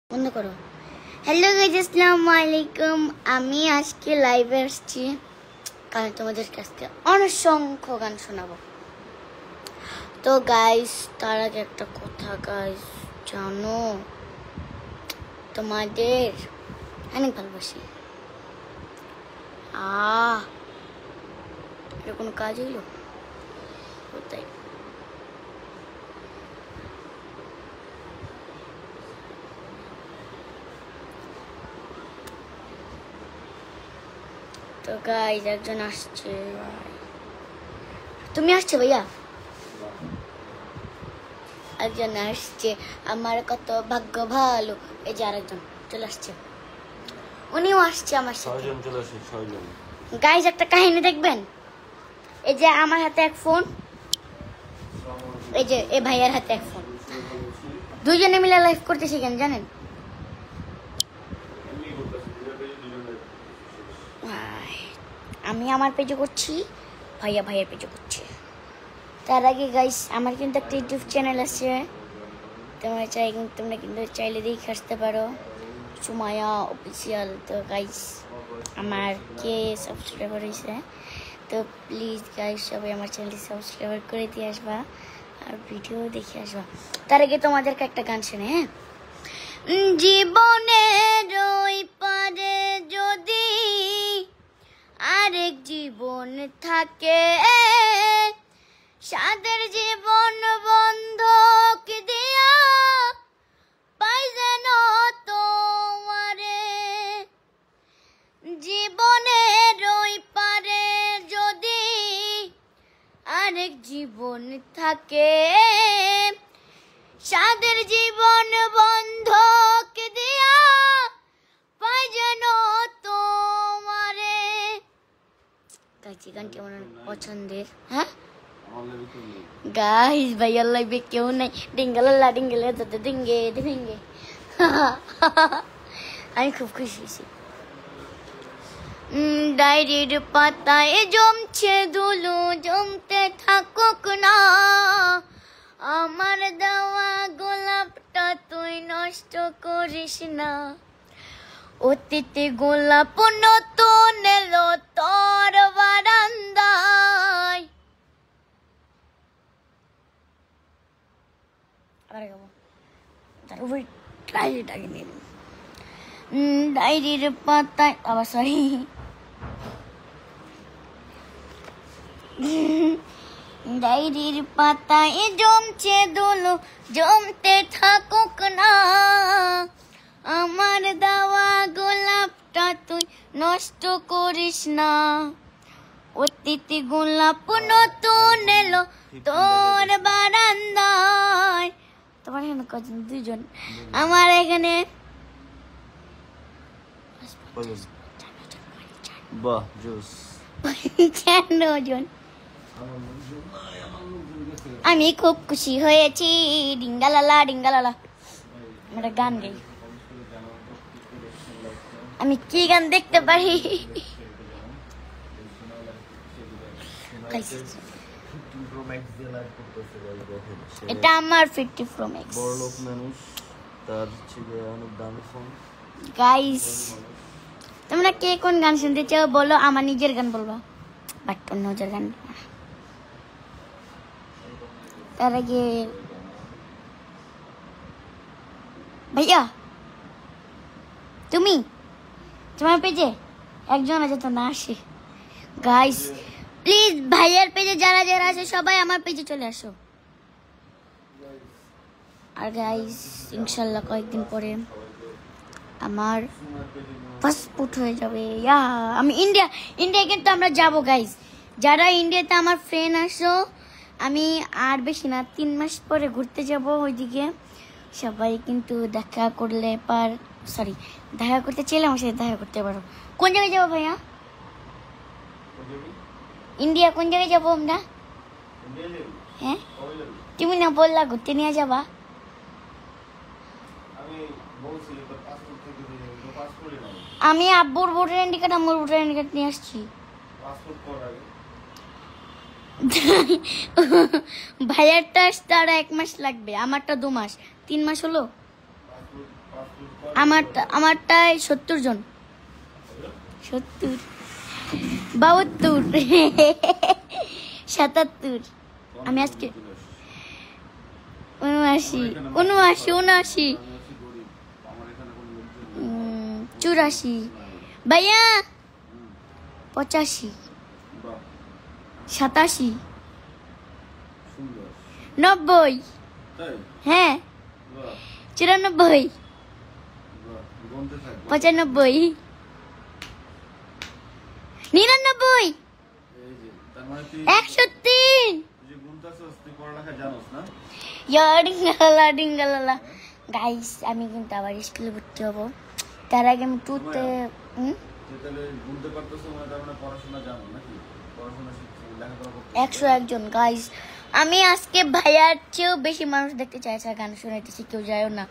বন্ধ করো। Hello guys, আসসালামু আলাইকুম। আমি আজকে লাইভে আসছি কারণ তোমাদের কাছে অসংখ্য গান শোনাবো। তো গাইজ, তার আগে একটা কথা গাইজ, জানো তোমাদের অনেক ভালোবাসি। এটা কোনো কাজ হইলো? তাই তো গাইজ, একজন আসছে। তুমি আসছো ভাইয়া? একজন আসছে, আমার কত ভাগ্য ভালো। এই যে আরেকজন চলে আসছে, উনিও আসছে আমার সাথে। গাইজ, একটা কাহিনী দেখবেন। এই যে আমার হাতে এক ফোন, এই যে এই ভাইয়ার হাতে এক ফোন, দুইজনে মিলে লাইভ করতেছি কেন জানেন? আমি আমার পেজে করছি, ভাইয়া ভাইয়ের পেজে করছি। তার আগে গাইস, আমার কিন্তু একটা ইউটিউব চ্যানেল আছে, তোমরা কিন্তু চাইলে দেখে আসতে পারো, সুমায়া অফিসিয়াল। তো গাইস, আমার কে সাবস্ক্রাইবার হয়েছে, তো প্লিজ গাইস সবাই আমার চ্যানেলটি সাবস্ক্রাইব করে দিয়ে আসবা আর ভিডিও দেখে আসবা। তার আগে তোমাদেরকে একটা গান শুনে। হ্যাঁ, জীবনের ওই পারে যদি আরেক জীবন থাকে, সাদের জীবন বন্ধক দিয়া পাই যেন তোমারে। জীবনের ওই পারে যদি আরেক জীবন থাকে, সাদের জীবন বন্ধক দিয়া পাই যেন তোমারে। গাইছি, গানটি আমার পছন্দের। হ্যাঁ গাইস, ভাইয়ার লাইভে কেউ নাই। ডিঙ্গালা ডিঙ্গেলে দাদা ডিঙ্গে ডিঙ্গে। আমি খুব খুশি হয়েছি। ডায়েরির পাতায় জমছে ধুলো, জমতে থাকুক না। আমার দেওয়া গোলাপটা তুই নষ্ট করিস না। অতীতে গোলাপ নতুন এলো তোর বারান্দায়। ডায়েরির পাতায়, আবার সরি, ডায়েরির পাতায় জমছে ধুলো, জমতে থাকুক না। আমার দেওয়া গোলাপটা তুই নষ্ট করিস না। অতীতে গোলাপ নতুন এলো তোর বারান্দায়। তোমার এখানে কজন? দুজন। আমার এখানে জন। আমি খুব খুশি হয়েছি। ডিঙ্গালালা ডিঙ্গালালা। আমরা গান গাই। আমি কি গান দেখতে পারি? এটা আমার 50 Pro Max। বড়লোক মানুষ, তার ছিল অনেক দামি ফোন। গাইস, তোমরা কে কোন গান শুনতে চাও বলো? আমার নিজের গান বলবা, বাট অন্য গান। তার আগে ভাইয়া, তুমি তোমার পেজে একজন আছে তো না আসে। গাইস প্লিজ, ভাইয়ার পেজে যারা যারা আছে সবাই আমার পেজে চলে আসো। আর গাইস, ইনশাল্লাহ কয়েকদিন পরে আমার পাসপোর্ট হয়ে যাবে। আমি ইন্ডিয়া কিন্তু আমরা যাবো গাইস। যারা ইন্ডিয়াতে আমার ফ্রেন্ড আসো, আমি আর বেশি না 3 মাস পরে ঘুরতে যাব ওইদিকে। সবাই কিন্তু দেখা করলে দেখা করতে চাইলে আমার সাথে দেখা করতে পারো। কোন জায়গায় যাবো ভাইয়া? ইন্ডিয়া কোন জায়গায় যাবো আমরা? হ্যাঁ, তুমি না বললা ঘুরতে নিয়ে যাবা? আমি আব্বুর ভোটার আইডি কার্ড, আমার ভোটার আইডি কার্ড নিয়ে আসছি। ভাইয়ারটা আসতে আরো 1 মাস লাগবে, আমারটা 2 মাস। 3 মাস হলো। আমারটায় 70 জন, 70, 72, 77। আমি আজকে 79, 79, 84 ভাইয়া, 85, 87, 90, হ্যাঁ 94, 95, 99, 103। ডিঙ্গালালা গাইস, আমি কিন্তু আবার স্কুলে ভর্তি হবো। তার আগে আমি টুতে গুনতে পারতেছো মানে তার মানে পড়াশোনা জানো নাকি? পড়াশোনা শিখছো, লেখাপড়া করতে 101 জন গাইস। আমি আজকে ভাইয়ার চেয়েও বেশি মানুষ দেখতে চাইছি। গান শোনাইতেছি, কেউ যায়ও না,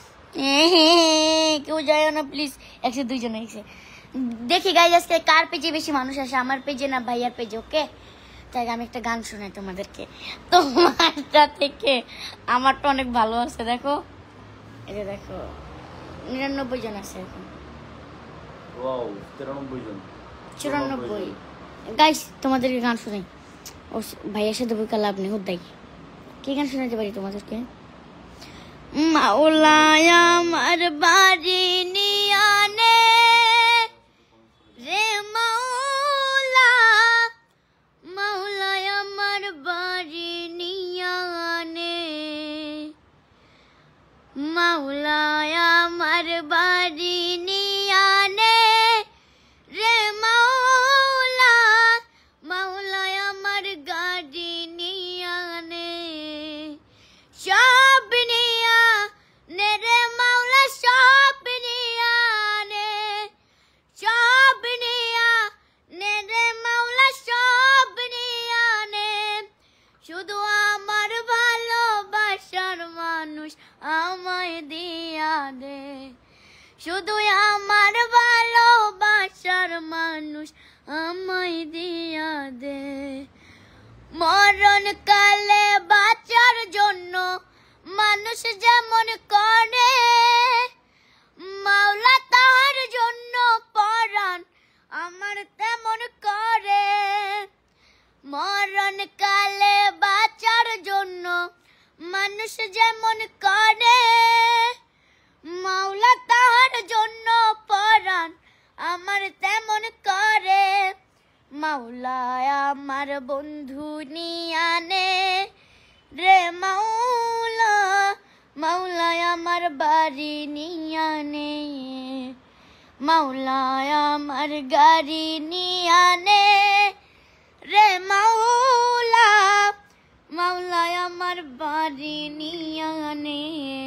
কেউ যায়ও না প্লিজ। 102 জন হয়েছে। দেখি গাইস আজকে কার পেজে বেশি মানুষ আসে, আমার পেজে না ভাইয়ার পেজে। ওকে, তাই আমি একটা গান শোনাই তোমাদেরকে। তোমারটা থেকে আমারটা অনেক ভালো আছে। দেখো, এই যে দেখো 99 জন আছে এখন। ওয়াও, 93 জন, 94। গাইস তোমাদেরকে গান শোনাই। ও ভাইয়ের সাথে বইকা লাভ নেই, হুদাই। কি গান শোনাতে পারি তোমাদেরকে? মাওলায় আমার বাড়ি নিয়ানে রে মাওলা, মাওলায় আমার বাড়ি নিয়ানে, মাওলায় আমার বাড়ি নিয়ানে রে মাওলা, মাওলায় আমার গাড়ি নিয়ানে, সব নিয়া নে রে মাওলা, সব নিয়া নে, সব নিয়া নে রে মাওলা, সব নিয়া নে, শুধু আমার ভালোবাসার মানুষ আমায় দিয়া দে, শুধু আমার ভালোবাসার মানুষ আমায় দিয়া দে, মরণ কালে বাঁচার জন্য মানুষ যেমন করে, মাওলা তার জন্য পরাণ আমার তেমন করে, মরণ কালে বাঁচার জন্য মানুষ যেমন করে, মাওলা তার জন্য পরাণ আমার তেমন করে, মাওলা আমার বন্ধু নিয়ানে রে মাওলা, মাওলা আমার বাড়ি নিয়ানে, মাওলা আমার গাড়ি নিয়ানে রে মাওলা, মাওলা আমার বাড়ি নিয়ানে,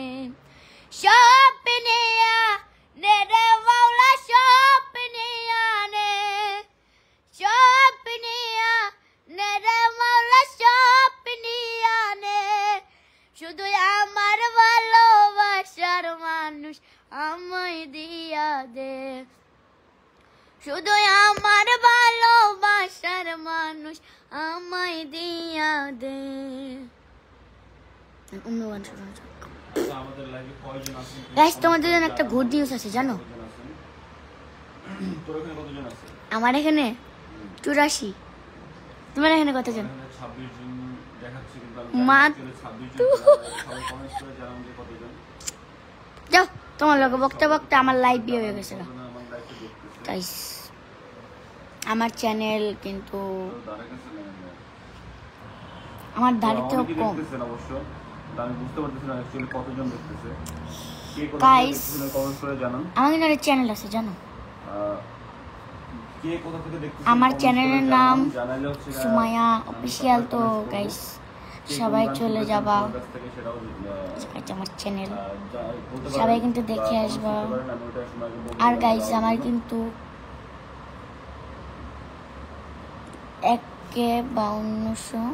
সব নিয়া নে রে মাওলা, সব নিয়া নে, সব নিয়া নে রে মাওলা, সব নিয়া নে, শুধু আমার ভালোবাসার মানুষ আমায় দিয়া দে, শুধু আমার ভালোবাসার মানুষ আমায় দিয়া দে। অন্য গান শোনা যাক। আমাদের লাইভে কয়জন আছেন? গাইস তোমাদের জন্য একটা গুড নিউজ আছে, জানো? তোর এখানে কতজন আছে? আমার এখানে 84। তোমার এখানে কতজন? 26 জন দেখাচ্ছে, কিন্তু মা 26 জন। সবাই কমেন্ট করে জানান যে কতজন। যাও, তোমার লোক বকতে বকতে আমার লাইভ বিয়ে হয়ে গেছে। আমার লাইভটা দেখতেছে। গাইস আমার চ্যানেল কিন্তু দাঁড়া গেছে না। আমার ধারে তো অনেকেই কম। দেখতেছেন অবশ্য, কিন্তু আমি বুঝতে পারতেছি না অ্যাকচুয়ালি কতজন দেখতেছে। কে কোথা থেকে Guys, দেখতেছেন কমেন্ট করে জানান। আমার কিন্তু একটা চ্যানেল আছে, জানো? কে কোথা থেকে দেখতেছেন আমার comment করে চ্যানেলের জানান। নাম জানাইলে হচ্ছে সুমাইয়া আমি অফিসিয়াল। তো comment করবো। গাইস কে সবাই কোন গান চলে শুনতেছেন যাবা, তোমার কাছ থেকে সেটাও এটা আমার চ্যানেল, বলতে সবাই পারেন কিন্তু বা দেখে comment আসবা। করতে পারেন, আমি ওটা সুমাইয়াকে বলবো। আর গাইস আমার কিন্তু 51,5200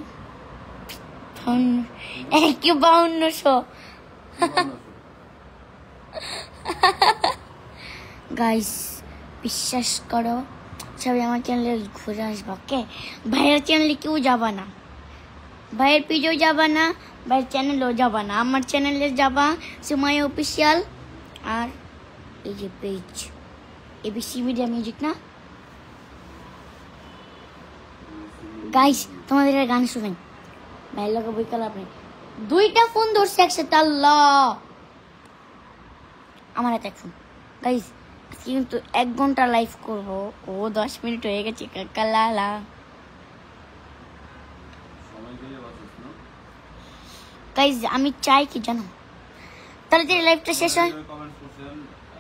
গাইস বিশ্বাস করো, সবাই আমার চ্যানেলে ঘুরে আসবা। ওকে, ভাইয়ের চ্যানেলে কেউ যাবা না, ভাইয়ের পেজেও যাবা না, ভাইয়ের চ্যানেলেও যাবা না, আমার চ্যানেলে যাবা সুমাইয়া অফিসিয়াল। আর এই যে পেজ এবিসি মিডিয়া মিউজিক না গাইস তোমাদের একটা গান শুনেন ভাই লোক বইকাল আপনি দুইটা ফোন ধরছে একসাথে আল্লাহ আমার হাতে ফোন গাইস কিন্তু 1 ঘন্টা লাইভ করব ও 10 মিনিট হয়ে গেছে কাকালালা সময় দিয়ে বাঁচিস না গাইস আমি চাই কি জানো তাড়াতাড়ি লাইভটা শেষ হয় কমেন্ট করছেন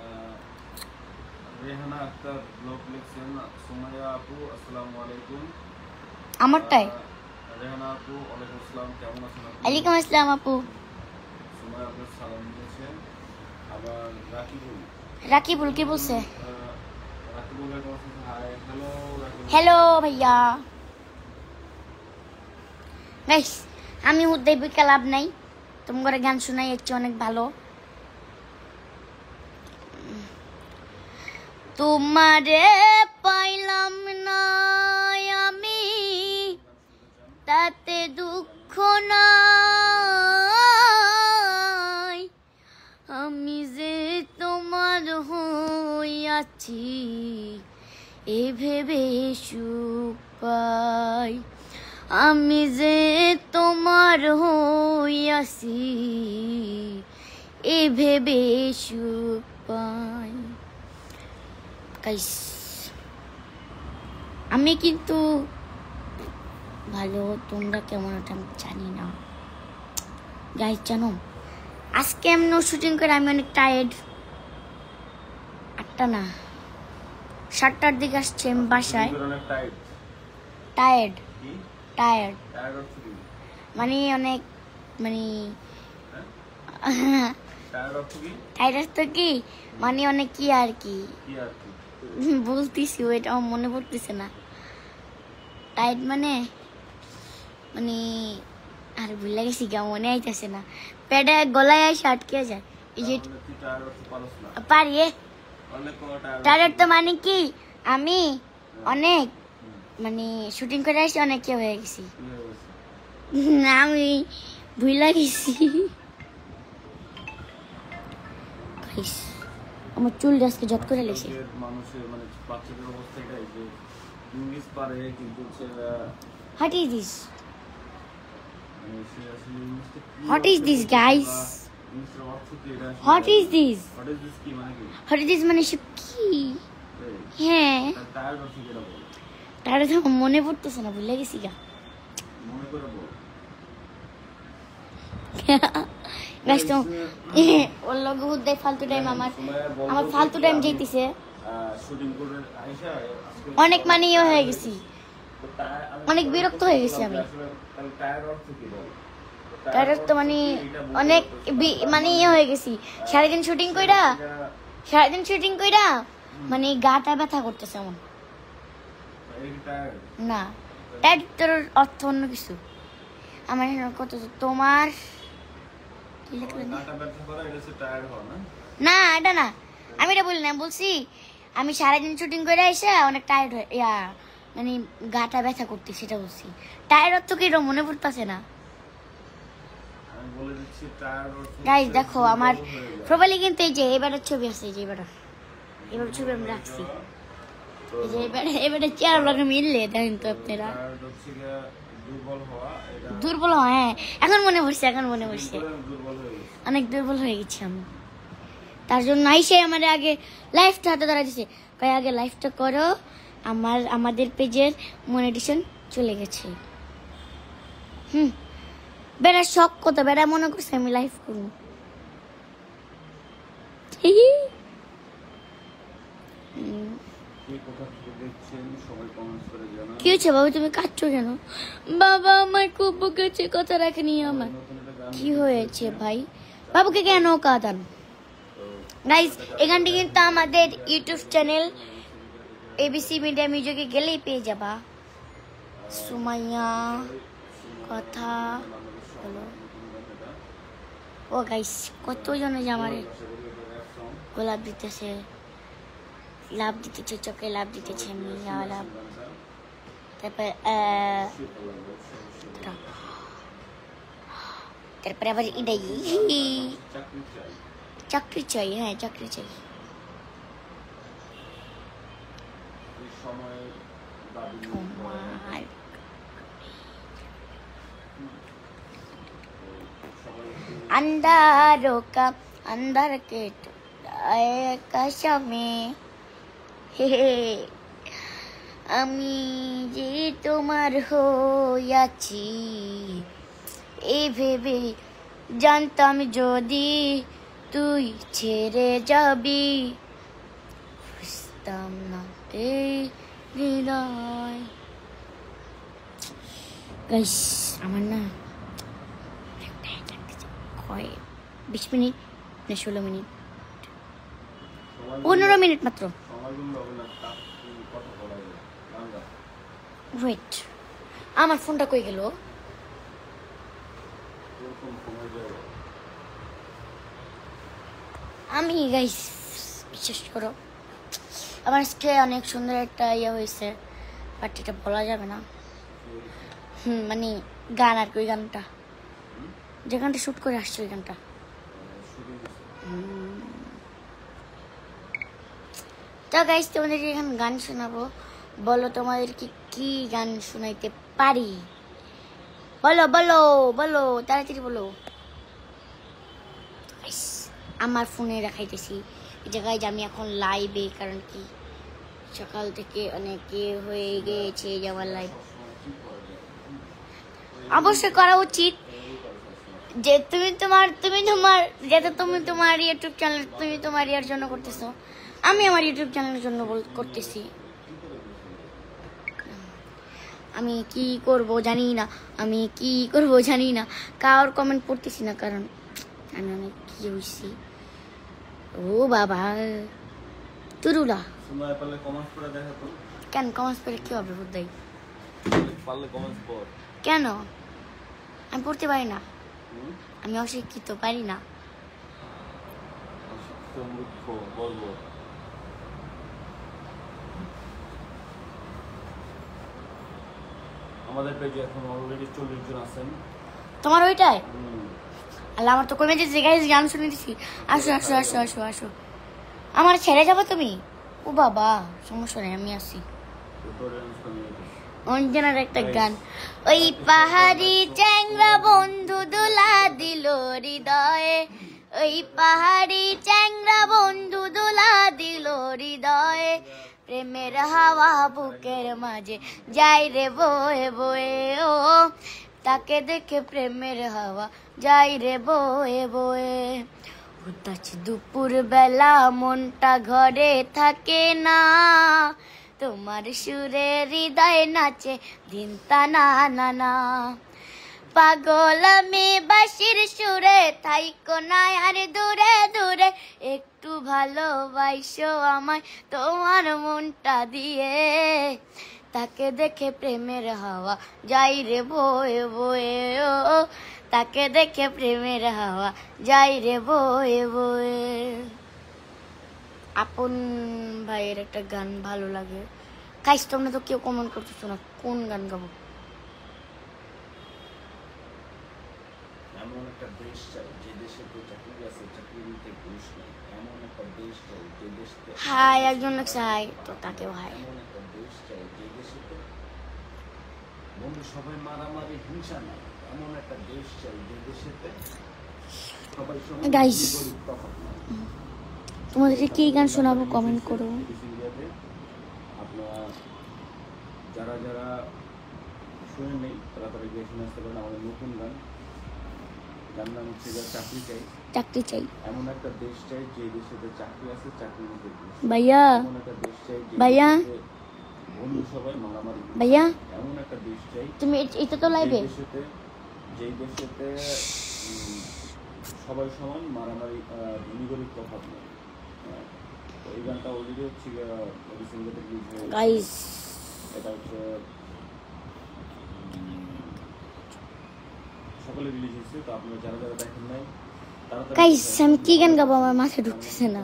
রেহানা আক্তার ব্লগ লিখছেন সুমাইয়া আপু আসসালামু আলাইকুম আমারটাই রেহানা আপু ওয়ালাইকুম আসসালাম কেমন আছেন আপনি ওয়ালাইকুম আসসালাম আপু সুমাইয়া আপু সালাম দিয়েছেন আবার রাকিবুল কি বলছে রাকিবুলের কথা হাই হ্যালো রাকিবুল হ্যালো ভাইয়া গাইস আমি উদ্দাই বইকা লাভ নাই তোমার গান শোনাই হচ্ছে অনেক ভালো তোমারে পাইলাম না আমি তাতে দুঃখ নাই আমি যে তোমার হইয়াছি এ ভেবে সুখ পাই আমি যে তোমার হইয়াছি এ ভেবে সুখ পাই গাইস আমি কিন্তু ভালো তোমরা কেমন আছো আমি জানি না গাইস জানো আজকে আমি শুটিং করে আমি অনেক টায়ার্ড 8টা না 7টার দিকে আসছে আমি বাসায় অনেক টায়ার্ড কি টায়ার্ড টায়ার্ড অফ কি মানে অনেক মানে টায়ার্ড অফ কি টায়ার্ড তো কি মানে অনেক কি আর কি কি আর কি বলতেছি ওইটা আমার মনে পড়তেছে না টাইট মানে মানে আর ভুলে গেছি গা মনে আইতেছে না পেটে গলায় এসে আটকে যায় এই যে তুই টায়ার্ড অফ পারছ না পারি অনেক টায়ার্ড টায়ার্ড তো মানে কি আমি অনেক মানে শুটিং করে আসছি অনেক কে হয়ে গেছি না আমি ভুলে গেছি আমার চুল আজকে যত করে লেগেছে মানুষের মানে বাচ্চাদের অবস্থাটাই যে ইংলিশ পারে কিন্তু হোয়াট ইজ দিস মানে সে আসলে ইংলিশটা কি হোয়াট ইজ দিস গাইস ইংলিশের অর্থ কি এটা what is this what is this কি মানে কি হোয়াট ইজ দিস মানে সব কি হ্যাঁ টায়ার্ড অফ কি এটা বল তাহলে তো আমার মনে পড়তেছে না ভুলে গেছি গা মনে করে বল গাইস তো ওর লগে উদ্দাই ফালতু টাইম আমার ফালতু টাইম যাইতেছে শুটিং করে আইসা আজকে অনেক মানে ইয়ে হয়ে গেছি অনেক বিরক্ত হয়ে গেছি আমি টায়ার্ড অফ কি বল তার তো মানে অনেক মানে ইয়ে হয়ে গেছি সারাদিন শুটিং কইরা মানে গাটা ব্যথা করতেছে আমার না টায়ার্ড তোর অর্থ অন্য কিছু আমার এখানে কত তোমার কি লিখলেন না এটা না আমি এটা বলি না বলছি আমি সারাদিন শুটিং করে এসে অনেক টায়ার্ড হয়ে মানে গাটা ব্যথা করতে সেটা বলছি টায়ার্ড অর্থ কি এটা মনে পড়তেছে না গাইস দেখো আমার প্রোফাইলে কিন্তু এই যে এবারের ছবি আছে এই যে এবার ছবি আমি রাখছি এই যে এবারে চেয়ার লাগে মিললে দেখেন তো আপনারা দুর্বল হ্যাঁ এখন মনে পড়ছে অনেক দুর্বল হয়ে গেছি আমি তার জন্য আইসে আমার আগে লাইফটা হাতে ধরা দিছে কয় আগে লাইফটা করো আমাদের পেজের মনিটাইজেশন চলে গেছে বেড়া শখ কত বেড়া মনে করছে আমি লাইভ করবো কি হয়েছে বাবা তুমি কাঁদছো কেন বাবা আমার খুব বকেছে কথা রাখেনি আমার কি হয়েছে ভাই বাবুকে কেন কাঁদান গাইস এখানটি কিন্তু আমাদের ইউটিউব চ্যানেল এবিসি মিডিয়া মিউজিকে গেলেই পেয়ে যাবা সুমাইয়া কথা হলো ও গাইস কতজন যে আমার গোলাপ দিতেছে লাভ দিতেছে চোখে লাভ দিতেছে মিয়া লাভ তারপরে আবার এটাই চাকরি চাই হ্যাঁ চাকরি চাই চাকরির সময় দাবি তোমার সবাই अंधारों का अंधार के কাশামে হে আমি যে তোমার হইয়াছি এই ভেবে জানতাম যদি তুই ছেড়ে যাবি বুঝতাম না এই হৃদয় গাইস আমার না 20 মিনিট না 16 মিনিট 15 মিনিট মাত্র সময়গুলো হবে না কত বলা যায় বাংলা ওয়েট আমার ফোনটা কই গেল এরকম সময় যায় আমি গাইস বিশ্বাস করো আমার আজকে অনেক সুন্দর একটা ইয়ে হয়েছে বাট এটা বলা যাবে না মানে গান আর কি ওই গানটা যে গানটা শুট করে আসছে ওই গানটা শুরু হয়েছে তো গাইস তোমাদের এখন গান শোনাবো বলো তোমাদেরকে কি গান শোনাইতে পারি বলো বলো বলো তাড়াতাড়ি বলো Guys, আমার ফোনে রাখাইতেছি এই জায়গায় যে আমি এখন লাইভে কারণ কি সকাল থেকে অনেকে হয়ে গিয়েছে যে আমার লাইভ অবশ্যই করা উচিত যে তুমি তোমার যেটা তুমি তোমার ইউটিউব চ্যানেল তুমি তোমার ইয়ার জন্য করতেছো আমি আমার ইউটিউব চ্যানেলের জন্য করতেছি আমি কি করব জানি না কারোর কমেন্ট পড়তেছি না কারণ আমি অনেক কি হইছি ও বাবা তুরুলা সময় পারলে কমেন্টস করে দেখা তো কেন কমেন্টস পড়ে কি হবে বুঝাই পারলে কমেন্টস পড় কেন আমি পড়তে পারি না হুম আমি অশিক্ষিত পারি না সমৃদ্ধ বলবো আমাদের পেজে এখন অলরেডি 40 জন আছেন তোমার ওইটাই হুম আল্লাহ আমার তো কমে যে গাইস গান শুনে দিছি আসো আসো আসো আসো আসো আমার ছেড়ে যাবো তুমি ও বাবা সমস্যা নেই আমি আসি টিউটোরিয়ালস কমিউনিটি অঞ্জনার একটা গান ওই পাহাড়ি চ্যাংরা বন্ধু দোলা দিল হৃদয়ে ওই পাহাড়ি চ্যাংরা বন্ধু দোলা দিল হৃদয়ে প্রেমের হাওয়া বুকের মাঝে যাই রে বয়ে বয়ে ও তাকে দেখে প্রেমের হাওয়া যাই রে বয়ে বয়ে উদাস দুপুর বেলা মনটা ঘরে থাকে না তোমার সুরে হৃদয় নাচে দিন তানা না না পাগল আমি বাঁশির সুরে থাইকো না আর দূরে দূরে একটু ভালোবাসো আমায় তোমার মনটা দিয়ে তাকে দেখে প্রেমের হাওয়া যাই রে বয়ে বয়ে ও তাকে দেখে প্রেমের হাওয়া যাই রে বয়ে বয়ে আপন ভাইয়ের একটা গান ভালো লাগে গাইস তোমরা তো কেউ কমেন্ট করতেছো না কোন গান গাবো এমন একটা দেশ চাই যে দেশে তো চাকরি আছে চাকরি নিতে ঘুষ নেই এমন একটা দেশ চাই যে দেশে হাই একজন লাগছে হাই তো তাকেও হাই এমন একটা দেশ চাই যে দেশে বন্ধু সবাই মারামারি হিংসা নাই এমন একটা দেশ চাই যে দেশেতে সবাই সমান Guys. গরিব তফাৎ নাই। তোমাদেরকে কি গান শোনাবো কমেন্ট করো ইন্ডিয়াতে আপনারা যারা যারা শুনে নেই তারা তারা গিয়ে শুনে আসতে পারেন আমাদের নতুন গান গান নাম হচ্ছে যে চাকরি চাই চাকরি চাই এমন একটা দেশ চাই যে দেশেতে চাকরি আছে চাকরি নিতে ঘুষ ভাইয়া এমন একটা দেশ চাই যে ভাইয়া। দেশেতে বন্ধু সবাই মারামারি ঘুষ। ভাইয়া এমন একটা দেশ চাই তুমি এটা তো লাইভে যেই দেশেতে সবাই সমান মারামারি ধনী গরিব তফাৎ নেই তো এই গানটা অলরেডি হচ্ছে রিসেন্টলি রিলিজ হয়েছে গাইস এটা হচ্ছে সকলে রিলিজ হয়েছে তো আপনারা যারা যারা দেখেন নাই তারা তারা গাইস আমি কি গান গাবো আমার মাথায় ঢুকতেছে না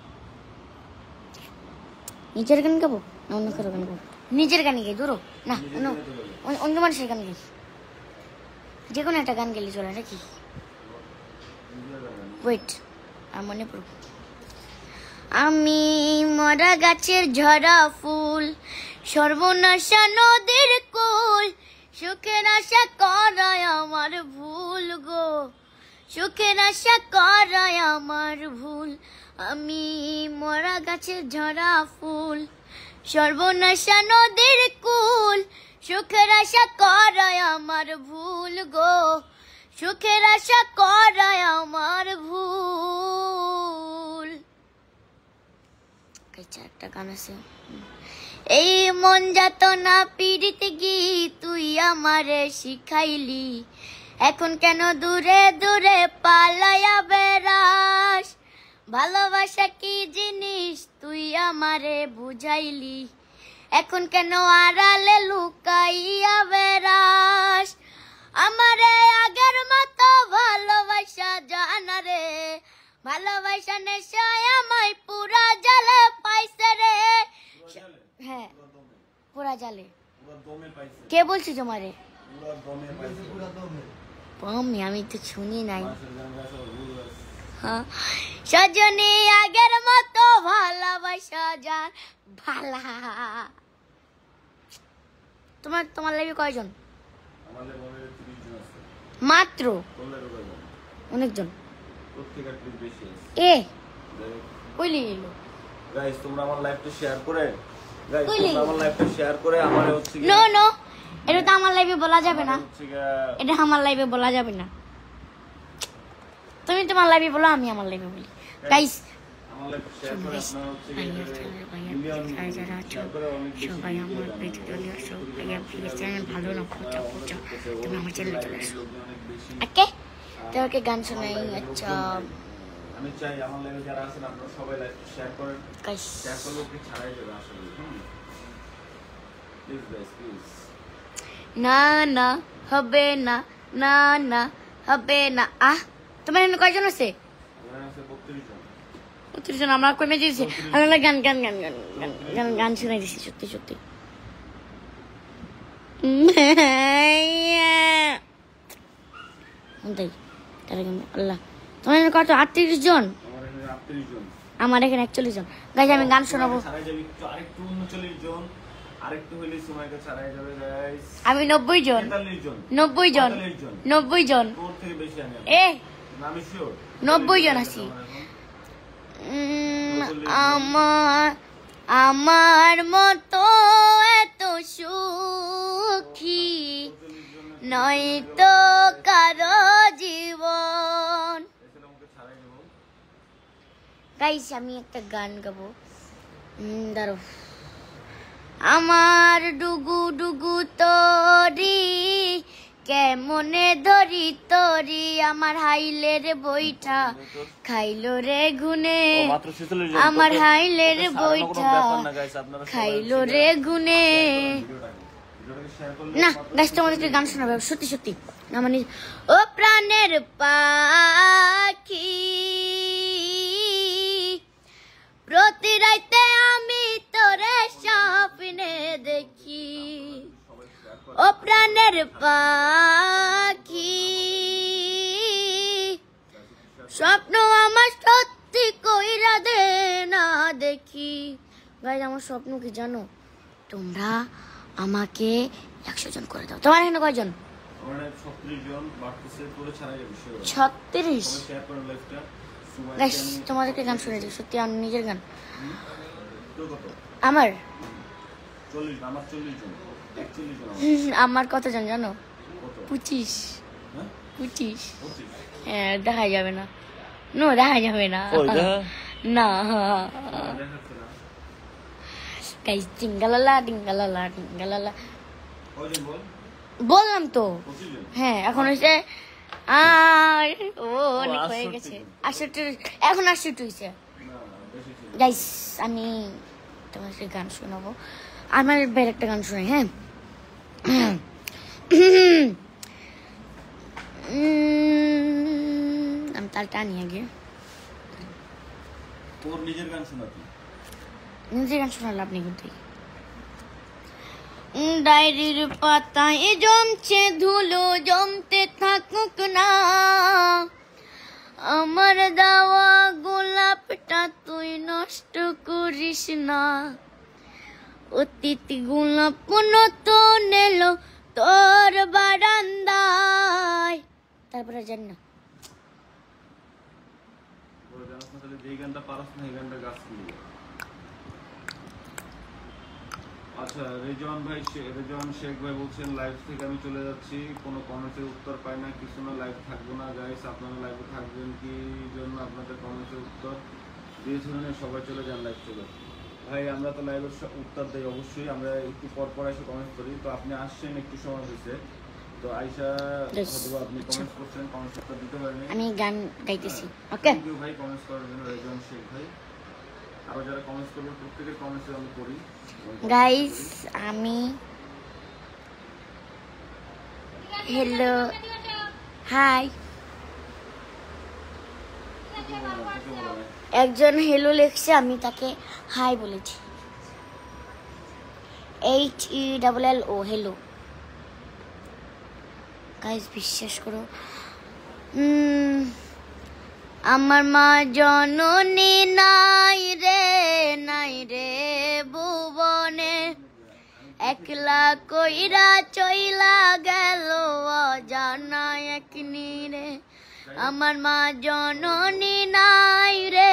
নিজের গান গাবো না অন্য কারো গান গাবো নিজের গানই গাই দূরো না অন্য মানুষের গান গাই যে কোনো একটা গান গেলে চলে নাকি ওয়েট আর মনে পড়ব আমি মরা গাছের ঝরা ফুল, সর্বনাশা নদীর কুল, সুখের আশা করায় আমার ভুল গো, সুখের আশা করায় আমার ভুল। আমি মরা গাছের ঝরা ফুল, সর্বনাশা নদীর কুল, সুখের আশা করায় আমার ভুল গো, সুখের আশা করায় আমার ভুল। একটা গান আছে, এই মন যাতনা পিড়িতে গীত তুই আমারে শিখাইলি, এখন কেন দূরে দূরে পালায়া বেড়াস, ভালোবাসা কি জিনিস তুই আমারে বুঝাইলি, এখন কেন আড়ালে লুকাইয়া বেড়াস, আমারে আগের মতো ভালোবাসা জানা রে, ভালোবাসা নেশায় আমায় পুরা জালে পাইছে রে। হ্যাঁ পুরা জালে। কে বলছি তোমারে? আমি তো শুনি নাই। সজনী আগের মতো ভালোবাসা জান ভালা। তোমার লাইভে কয়জন? মাত্র অনেকজন। এ কইলি এলো গাইস, তোমরা আমার লাইভটা শেয়ার করে, গাইস তোমরা আমার লাইভটা শেয়ার করে আমারে হচ্ছে নো নো, এটা তো আমার লাইভে বলা যাবে না, এটা আমার লাইভে বলা যাবে না। তুমি তোমার লাইভে বলো, আমি আমার লাইভে বলি। গাইস আমার লাইভটা শেয়ার করে আপনারা হচ্ছে সবাই আমার পেজে চলে আসো, চ্যানেল ভালো না খোঁচা খোঁচা, তুমি আমার চ্যানেলে চলে আসো। ওকে তোমাকে গান শোনাই। আচ্ছা আমি চাই আমার লাইভে যারা আছেন আপনারা সবাই লাইভটা শেয়ার করেন, গাইস শেয়ার করলে কি ছাড়াই যাবে আসলে। Please guys please. না না হবে না, না না হবে না। তোমার এখানে কয়জন আছে? আমার আছে 32 জন। 32 জন। আমরা কমে দিয়েছি। আমরা গান গান গান গান গান গান গান শোনাই দিছি সত্যি সত্যি। আল্লাহ, তোমার এখানে কত? 38 জন। আমার এখানে 38 জন। আমার এখানে 41 জন। গাইস আমি গান শোনাবো। ছাড়াই যাবে একটু, আরেকটু 39 জন, আরেকটু হইলে সময়টা ছাড়াই যাবে গাইস। আমি 90 জন। 43 জন। 90 জন। 90 জন। তোর থেকে বেশি আমি। আমি শিওর 90 জন আছি। আমার মতো এত সুখী নয় তো কারো জীবন। গাইস আমি একটা গান গাবো, দাঁড়ো। আমার ডুগু ডুগু তরি কেমনে ধরি তরি, আমার হাইলের বইটা খাইলো রে গুনে, আমার হাইলের বইটা খাইলো রে গুনে। না গাইস তোমাদেরকে গান শোনাবে সত্যি সত্যি। মানে ও প্রাণের পাখি প্রতি রাইতে আমি তোরে স্বপ্নে দেখি, ও প্রাণের পাখি স্বপ্ন আমার সত্যি কইরা দে না দেখি। গাইস আমার স্বপ্ন কি জানো? তোমরা আমাকে 100 জন করে দাও। তোমার এখানে কয়জন? আমার 36 জন। বাড়তেছে পুরো ছাড়াই যাবে শিওর। 36। শেয়ার করেন লাইভটা। গাইস তোমাদেরকে গান শুনেছি সত্যি, আমার নিজের গান। তোর কত? আমার 40। আমার 40 জন। 41 জন। আমার কতজন জানো? কত? 25। হ্যাঁ 25। 25। হ্যাঁ দেখা যাবে না, নো দেখা যাবে না না। দেখাচ্ছে না। গাইস ডিঙ্গালালা ডিঙ্গালালা ডিঙ্গালালা কয়জন বল? বললাম তো। 25 জন। হ্যাঁ এখন হয়েছে আর অনেক হয়ে গেছে। 68 এখন 68 হয়েছে। না বেশি ছিল। গাইস আমি তোমাকে গান শোনাবো, আমার বের একটা গান শোনাই। হ্যাঁ আমি তালটা আনি আগে। তোর নিজের গান শোনাবি? নিজের গান শোনালে আপনি কিন্তু ডায়েরির পাতায় জমছে ধুলো, জমতে থাকুক না, আমার দেওয়া গোলাপটা তুই নষ্ট করিস না, অতীত গোলাপ নতুন এলো তোর বারান্দায়। তারপরে জানি না। যেই গানটা পারস না এই গানটা গাছ নিয়ে। আচ্ছা, রেজওয়ান শেখ ভাই বলছেন লাইভ থেকে আমি চলে যাচ্ছি, কোনো কমেন্টের উত্তর পাই না, কিছু না, লাইভ থাকবো না গাইস। আপনারা লাইভে থাকবেন কি জন্য? আপনাদের কমেন্টের উত্তর দিয়েছিলেন, সবাই চলে যান লাইভ থেকে। ভাই আমরা তো লাইভের উত্তর দেই অবশ্যই, আমরা একটু পর পর এসে কমেন্ট করি। তো আপনি আসছেন একটু সময় হয়েছে, তো আয়শা হয়তো আপনি কমেন্ট করছেন, কমেন্ট উত্তর দিতে পারেন। আমি গান গাইতেছি। ওকে থ্যাংক ইউ ভাই কমেন্টস করার জন্য রেজওয়ান শেখ ভাই। আরো যারা কমেন্টস করবেন প্রত্যেকের কমেন্টস আমি করি গাইস। আমি হ্যালো হাই, একজন হ্যালো লিখছে, আমি তাকে হাই বলেছি, HELLO হ্যালো। গাইস বিশ্বাস করো, আমার মা জননী নাই রে ভুবনে, একলা কইরা চইলা গেল অজানা এক নীরে। আমার মা জননী নাই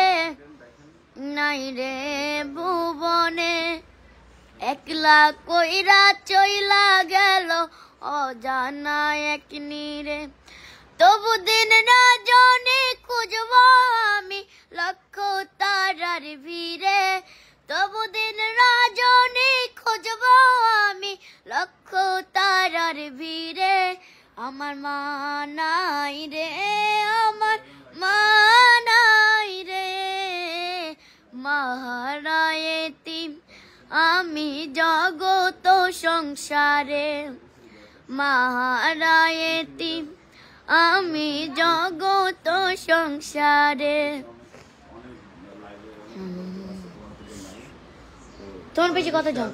রে ভুবনে, একলা কইরা চইলা গেল অজানা এক নীরে। তবু দিন রাজনে খুঁজব আমি লক্ষ তারার ভিড়ে, তবু দিন রাজনে খুঁজব আমি লক্ষ তারার ভিড়ে। আমার মা নাই রে, আমার মা নাই রে, মাহারা এতিম আমি জগত সংসারে, মাহারা এতিম আমি জগত সংসারে। তোমার পেজে কত জন?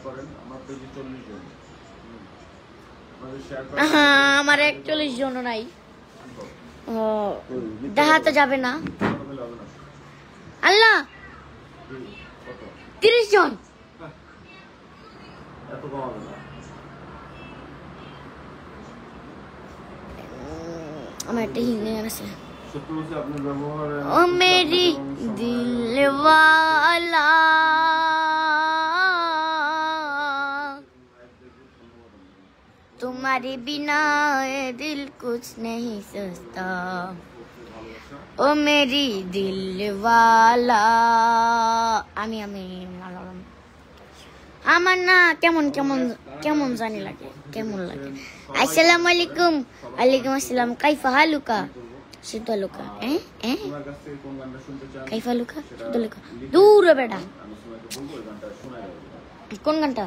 আমার 41 জন নাই। দেখা তো যাবে না। আল্লাহ 30 জন। আমার একটা হিন্দি গান আছে, ও মেরি দিলওয়ালা तुम्हारे बिना ये दिल कुछ नहीं सोचता, ओ मेरी दिलवाला। আমি আমার না কেমন কেমন কেমন জানি লাগে, কেমন লাগে। আসসালামু আলাইকুম। ওয়ালাইকুম আসসালাম। কাইফা হালুকা? সিদ্ধলুকা। কাইফা লুকা সিদ্ধলুকা। দূর বেটা। কোন গানটা?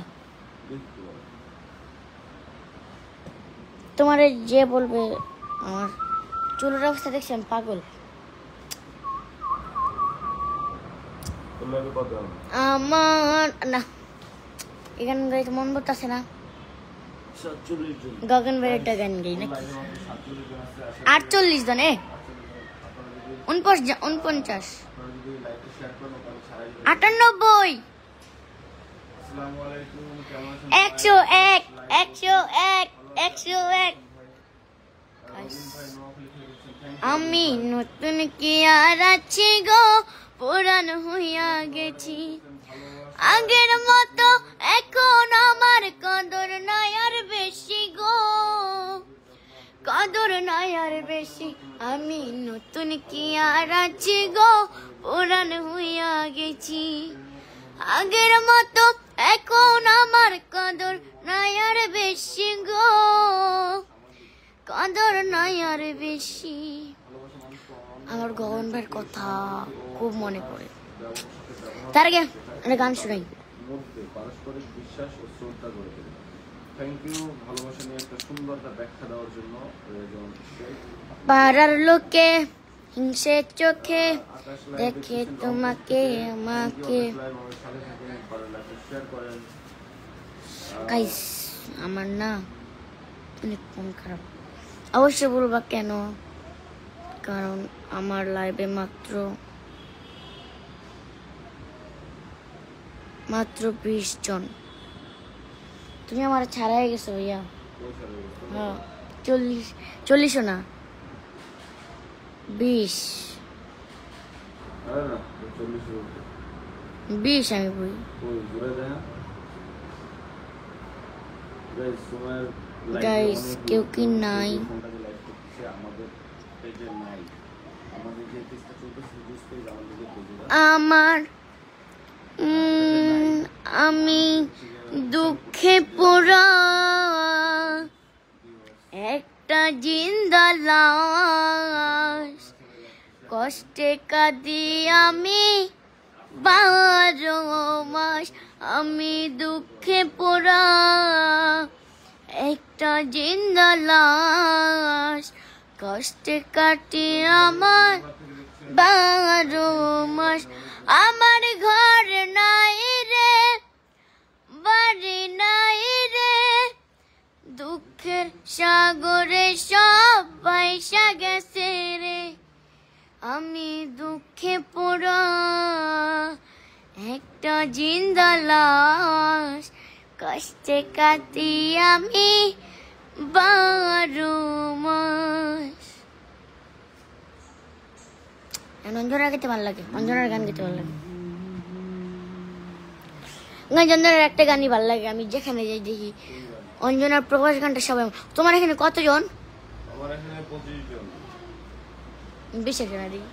তোমার যে বলবে। আমার চুলের অবস্থা দেখছেন, পাগল। আমার না এখানে গাইতে মন পড়তেছে না। গগন ভাই একটা গান গাই নাকি? 48 জন 49 49 98 101 101 101। আমি নতুন কি আর আছি গো, পুরান হইয়া গেছি। আগের মতো এখন আমার কদর নাই আর বেশি গো, কদর নাই আর বেশি। আমি নতুন কি আর আছি গো, পুরান হইয়া গেছি। আগের মতো এখন আমার কদর নাই আর বেশি গো, কদর নাই আর বেশি। আমার গগন ভাইয়ের কথা খুব মনে পড়ে। তার আগে একটা গান শুনাই। পারস্পরিক বিশ্বাস ও শ্রদ্ধা গড়ে তোলে। থ্যাংক ইউ ভালোবাসা নিয়ে একটা সুন্দর ব্যাখ্যা দেওয়ার জন্য। পাড়ার লোকে হিংসে চোখে দেখে তোমাকে আমাকে। গাইস আমার না অনেক মন খারাপ। অবশ্যই বলবা কেন, কারণ আমার লাইভে মাত্র 20 জন। তুমি আমার ছাড়াই গেছো ভাইয়া। হ্যাঁ 40 না 20 আমি বলি। গাইস কেউ কি নাই? আমার আমি দুঃখে পোড়া একটা জিন্দা লাশ, কষ্টে কাঁদি আমি 12 মাস। আমি দুঃখে পোড়া একটা জিন্দা লাশ, কষ্টে কাটি আমার 12 মাস। আমার ঘর নাই রে, বাড়ি নাই রে, দুঃখের সাগরে সব ভাইসা গেছে রে। আমি দুঃখে পোড়া একটা জিন্দা লাশ, কষ্টে কাটি আমি 12 মাস। অঞ্জনার গাইতে ভালো লাগে, অঞ্জনার গান গাইতে ভালো লাগে। অঞ্জনার একটা গানই ভালো লাগে, আমি যেখানে যাই দেখি অঞ্জনার প্রকাশ গানটা সবাই। তোমার এখানে কতজন? আমার এখানে 25 জন। বেশি জন দেখি।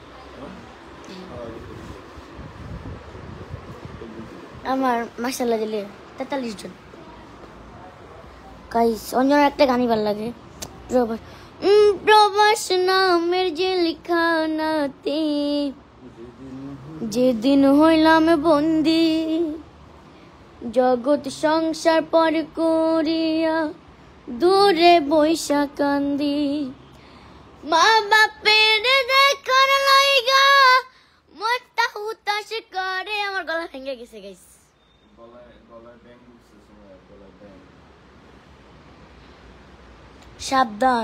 আমার মাশাআল্লাহ দিলে 43 জন। গাইস অঞ্জনার একটা গানই ভালো লাগে, প্রবাস নামের যে লিখানাতে যেদিন হইলাম বন্দি, জগৎ সংসার পর করিয়া দূরে বৈশা কান্দি। মা বাপের দেখার লাইগা মনটা হুতাশ করে। আমার গলা ভেঙে গেছে গাইস। সাবধান।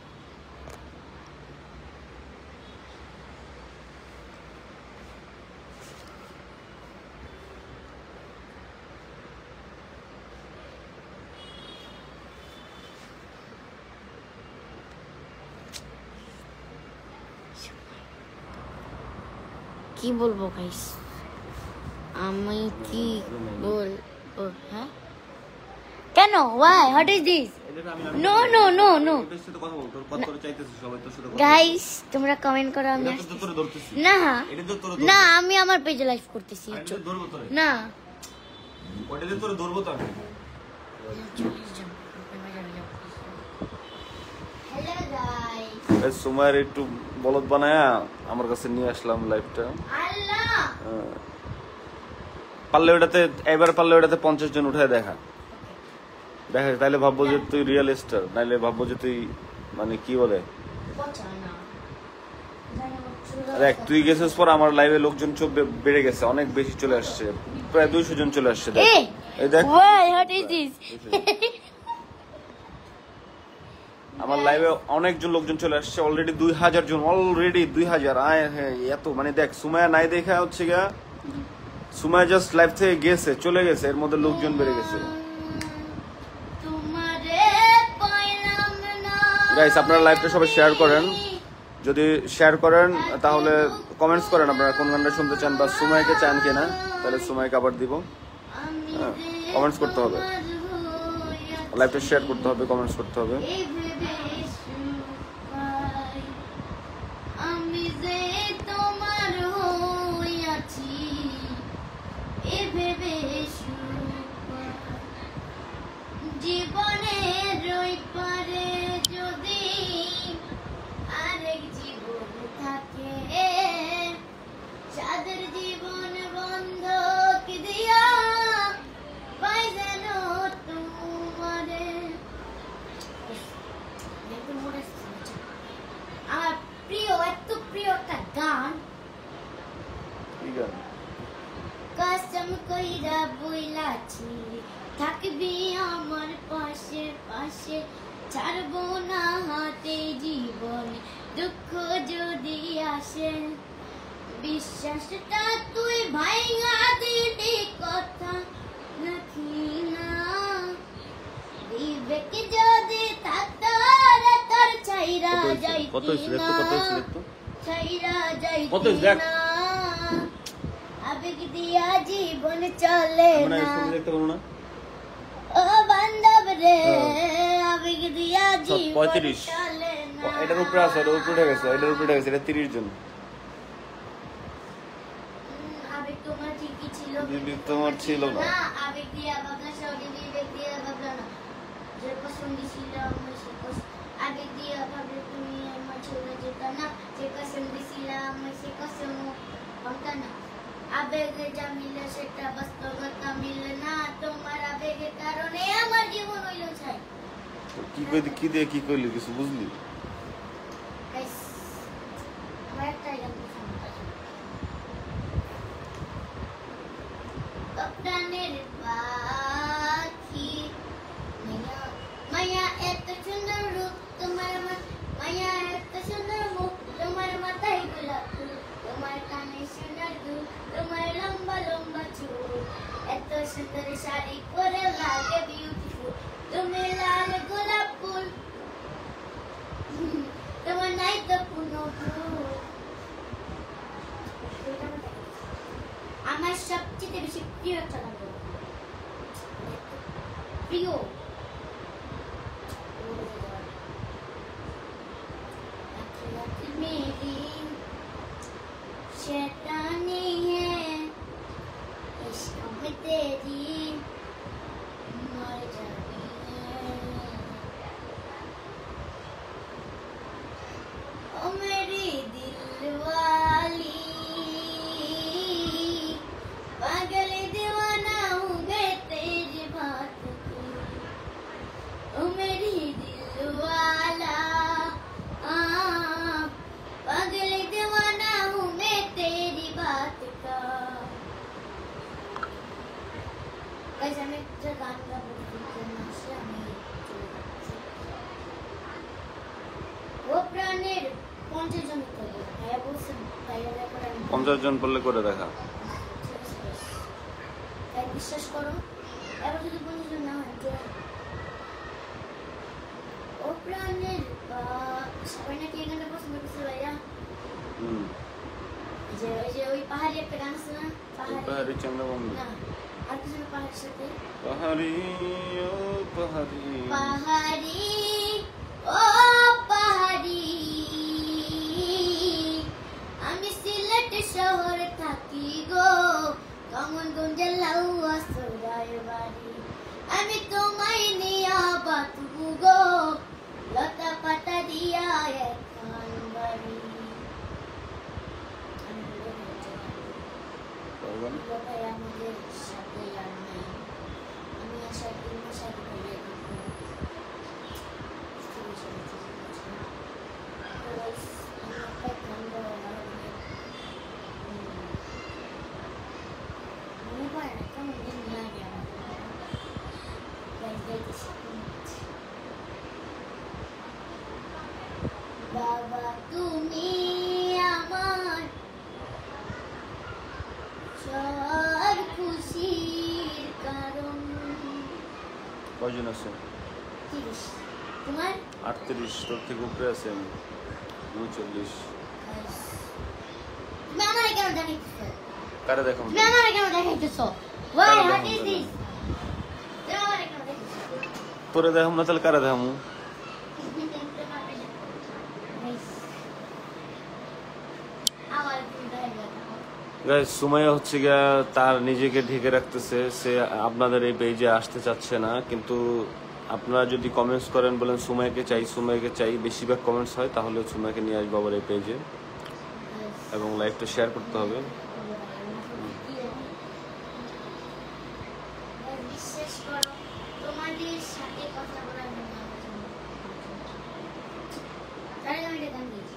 কি বলবো গাইস, আমি কি বলবো? হ্যাঁ কেন? Why what is this? No no no no guys, তোমরা কমেন্ট করো। আমি না না, আমি আমার পেজে লাইভ করতেছি না। সুমার একটু বলদ বানায়া আমার কাছে নিয়ে আসলাম লাইভটা। পারলে ওটাতে এবার 50 জন উঠায় দেখা তাইলে ভাববো যে তুই রিয়েল স্টার, নাইলে ভাববো যে তুই মানে কি বলে। দেখ তুই গেছিস পর আমার লাইভে লোকজন বেড়ে গেছে, অনেক বেশি চলে আসছে, প্রায় 200 জন চলে আসছে। এই দেখ আমার লাইভে অনেকজন লোকজন চলে আসছে, অলরেডি 2000 জন, অলরেডি 2000। এত মানে দেখ সুমায়া নাই দেখা হচ্ছে গা, সুমায়া জাস্ট লাইভ থেকে গেছে চলে গেছে, এর মধ্যে লোকজন বেড়ে গেছে। গাইস আপনারা লাইভটা সবাই শেয়ার করেন, যদি শেয়ার করেন তাহলে কমেন্টস করেন আপনারা কোন গানটা শুনতে চান বা সুমাইকে চান কিনা, তাহলে সুমাইকে আবার দিব। কমেন্টস করতে হবে, লাইভটা শেয়ার করতে হবে, কমেন্টস করতে হবে। জীবনের ওই পারে যদি আরেক জীবন থাকে, যাদের জীবন বন্ধক দিয়া পাই যেন তোমারে। আমার প্রিয়, এত প্রিয় একটা গান, কসম কইরা বইলাছি থাকবি আমার পাশে পাশে, ছাড়বো না হাতে জীবন দুঃখ যদি আসে বিশ্বাসটা তুই ভাইঙা দিলি কথা রাখি না বিবেক যদি থাকতো রে তোর ছাইরা যাইতি না ছাইরা যাইতি না আবেগ দিয়া জীবন চলে না ও বান্ধব রে আবেগ দিয়া জীবন চলে না এটার উপরে আছে, এটার উপরে উঠে গেছে, এটার উপরে উঠে গেছে, এটা 30 জন। আবেগ তোমার ঠিকই ছিল, বিবেক তোমার ছিল না। আবেগ দিয়া ভাবনা সঙ্গে বিবেক দিয়া ভাবনা না, যে পছন্দ ছিল আমার সে আবেগ দিয়া ভাবলে তুমি আমার ছেড়ে যেতা না, যে পছন্দ ছিল আমার সে কসম ভাবতা না। আবেগে যা মিলে সেটা বাস্তবতা মিলে না, তোমার আবেগের কারণে আমার জীবন হইল ছাই। কি কইলি, কি দিয়ে কি কইলি কিছু বুঝলি? গাইস আমার একটা গান পছন্দ আছে, প্রাণের পাখি মায়া মায়া এত সুন্দর রূপ তোমার মায়া এত সুন্দর মুখ তোমার মাথায় গোলাপ ফুল তোমার কানে সোনার দুল তোমার লম্বা লম্বা চুল এত সুন্দর শাড়ি পরে লাগে বিউটিফুল তুমি লাল গোলাপ ফুল তোমার নাই তো কোনো ভুল। আমার সবচেয়ে বেশি প্রিয় একটা গান প্রিয় मेरी शैतानी है इश्क में तेरी मर जानी है ओ मेरी दिलवाली पागल दीवाना हूँ मैं तेरी बात की ओ मेरी दिलवाला पागल दीवाना हूँ मैं तेरी बात का। कैसे मैं जो गान का वो प्राणेर 50 জন করে ভাইয়া বলছেন ভাইয়া করে 50 জন পড়লে করে দেখা। তাই বিশ্বাস করো এবার যদি 50 জন না হয় তো ও প্রাণের সবাই নাকি এই গানটা পছন্দ করছে ভাইয়া। যে ওই যে ওই পাহাড়ি একটা গান আছে না, পাহাড়ি চন্দ্রবন্ধু না আর কিছু পাহাড়ের সাথে পাহাড়ি ও পাহাড়ি পাহাড়ি ও পাহাড়ি আমি সিলেট শহর থাকি গো কামনগঞ্জের লাউয়া সরাই বাড়ি আমি তোমায় নিয়া বাতবু গো লতা পাতা দিয়া একখান বাড়ি। ভাই আমাদের সাথে আর নেই, আমি আশা করি সাথে ভাইয়া মনে পড়ে না কেমন দিন লাগে বাবা তুমি আমার সব খুশির কারণ। কয়জন আছে? 30 তোমার 38, তোর থেকে উপরে আছে আমি 39। তুমি আমারে কেন দেখাইতেছো? কারে দেখাম? তুমি আমারে কেন দেখাইতেছো? Why what is this? তুমি আমারে কেন দেখাইতেছো? তোরে দেখাম না তাহলে কারে দেখাম? গাইস সুমাইয়া হচ্ছে গিয়া তার নিজেকে ঢেকে রাখতেছে, সে আপনাদের এই পেজে আসতে চাচ্ছে না, কিন্তু আপনারা যদি কমেন্টস করেন বলেন সুমাইয়াকে চাই, বেশিরভাগ কমেন্টস হয়, তাহলে সুমাইয়াকে নিয়ে আসবো আবার এই পেজে এবং লাইভটা শেয়ার করতে হবে। বিশ্বাস করো তোমাদের সাথে কথা বলার জন্য তাহলে আমি এটা গান দিয়েছি।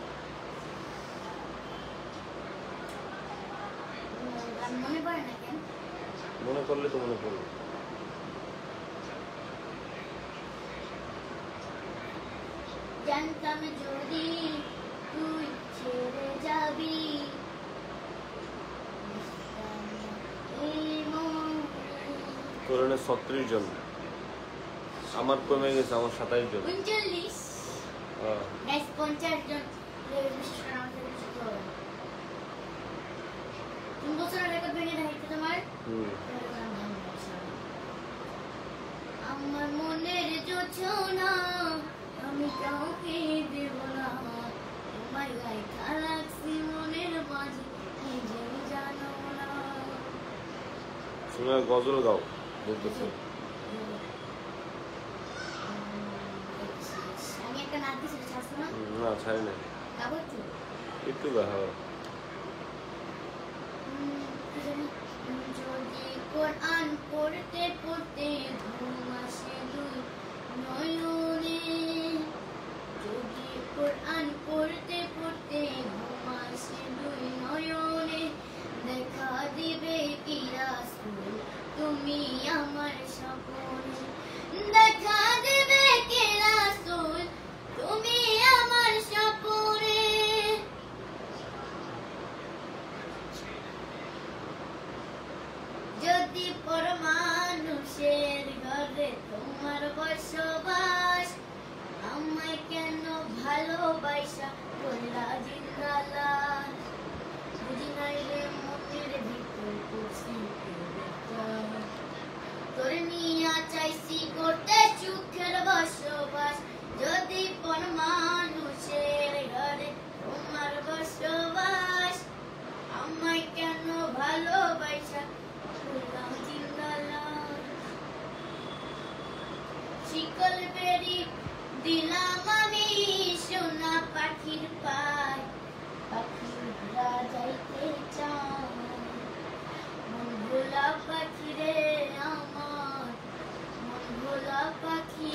মনে পড়ে না কেন? মনে করলে তো মনে পড়বে। জানতাম যদি তুই ছেড়ে যাবি এই মন করোনা 36 জন, আমার কমে গেছে, আমার 27 জন। 39 গাইস 50 জন বিশেষ করে আমাদের বিশেষ করে তুমি বছর রেকর্ড ভেঙে দেখাইতে তোমার আমার মনের জোছনা আমি কাউকে দেব না তোমার গায়ে রাখছি মনের মাঝে নিজে জানো না শুনে গজল গাও বলতেছে। আমি একটা নাচ দিছি ছাড়ছো না না ছাড়ি না, গাবো তো একটু গাও। যদি কোরআন পড়তে পড়তে ঘুম আসে দুই নয়নে যদি কোরআন পড়তে পড়তে ঘুম আসে দুই নয়নে দেখা দিবে কি রাসূল তুমি আমার স্বপ্নে দেখা দিবে কি রাসূল তুমি আমার স্বপ্নে যদি পরমানুষের ঘরে তোমার বসবাস আমায় কেন ভালোবাসা বললা জিন্দালাল বুঝি নাই রে মনের ভিতর করছি তোর নিয়া চাইছি করতে সুখের বসবাস যদি পরমানুষের ঘরে তোমার বসবাস আমায় কেন ভালোবাসা শিকল বেরি দিলাম আমি সোনা পাখির পায় পাখিরা যাইতে চায় মন ভোলা পাখি রে আমার মন ভোলা পাখি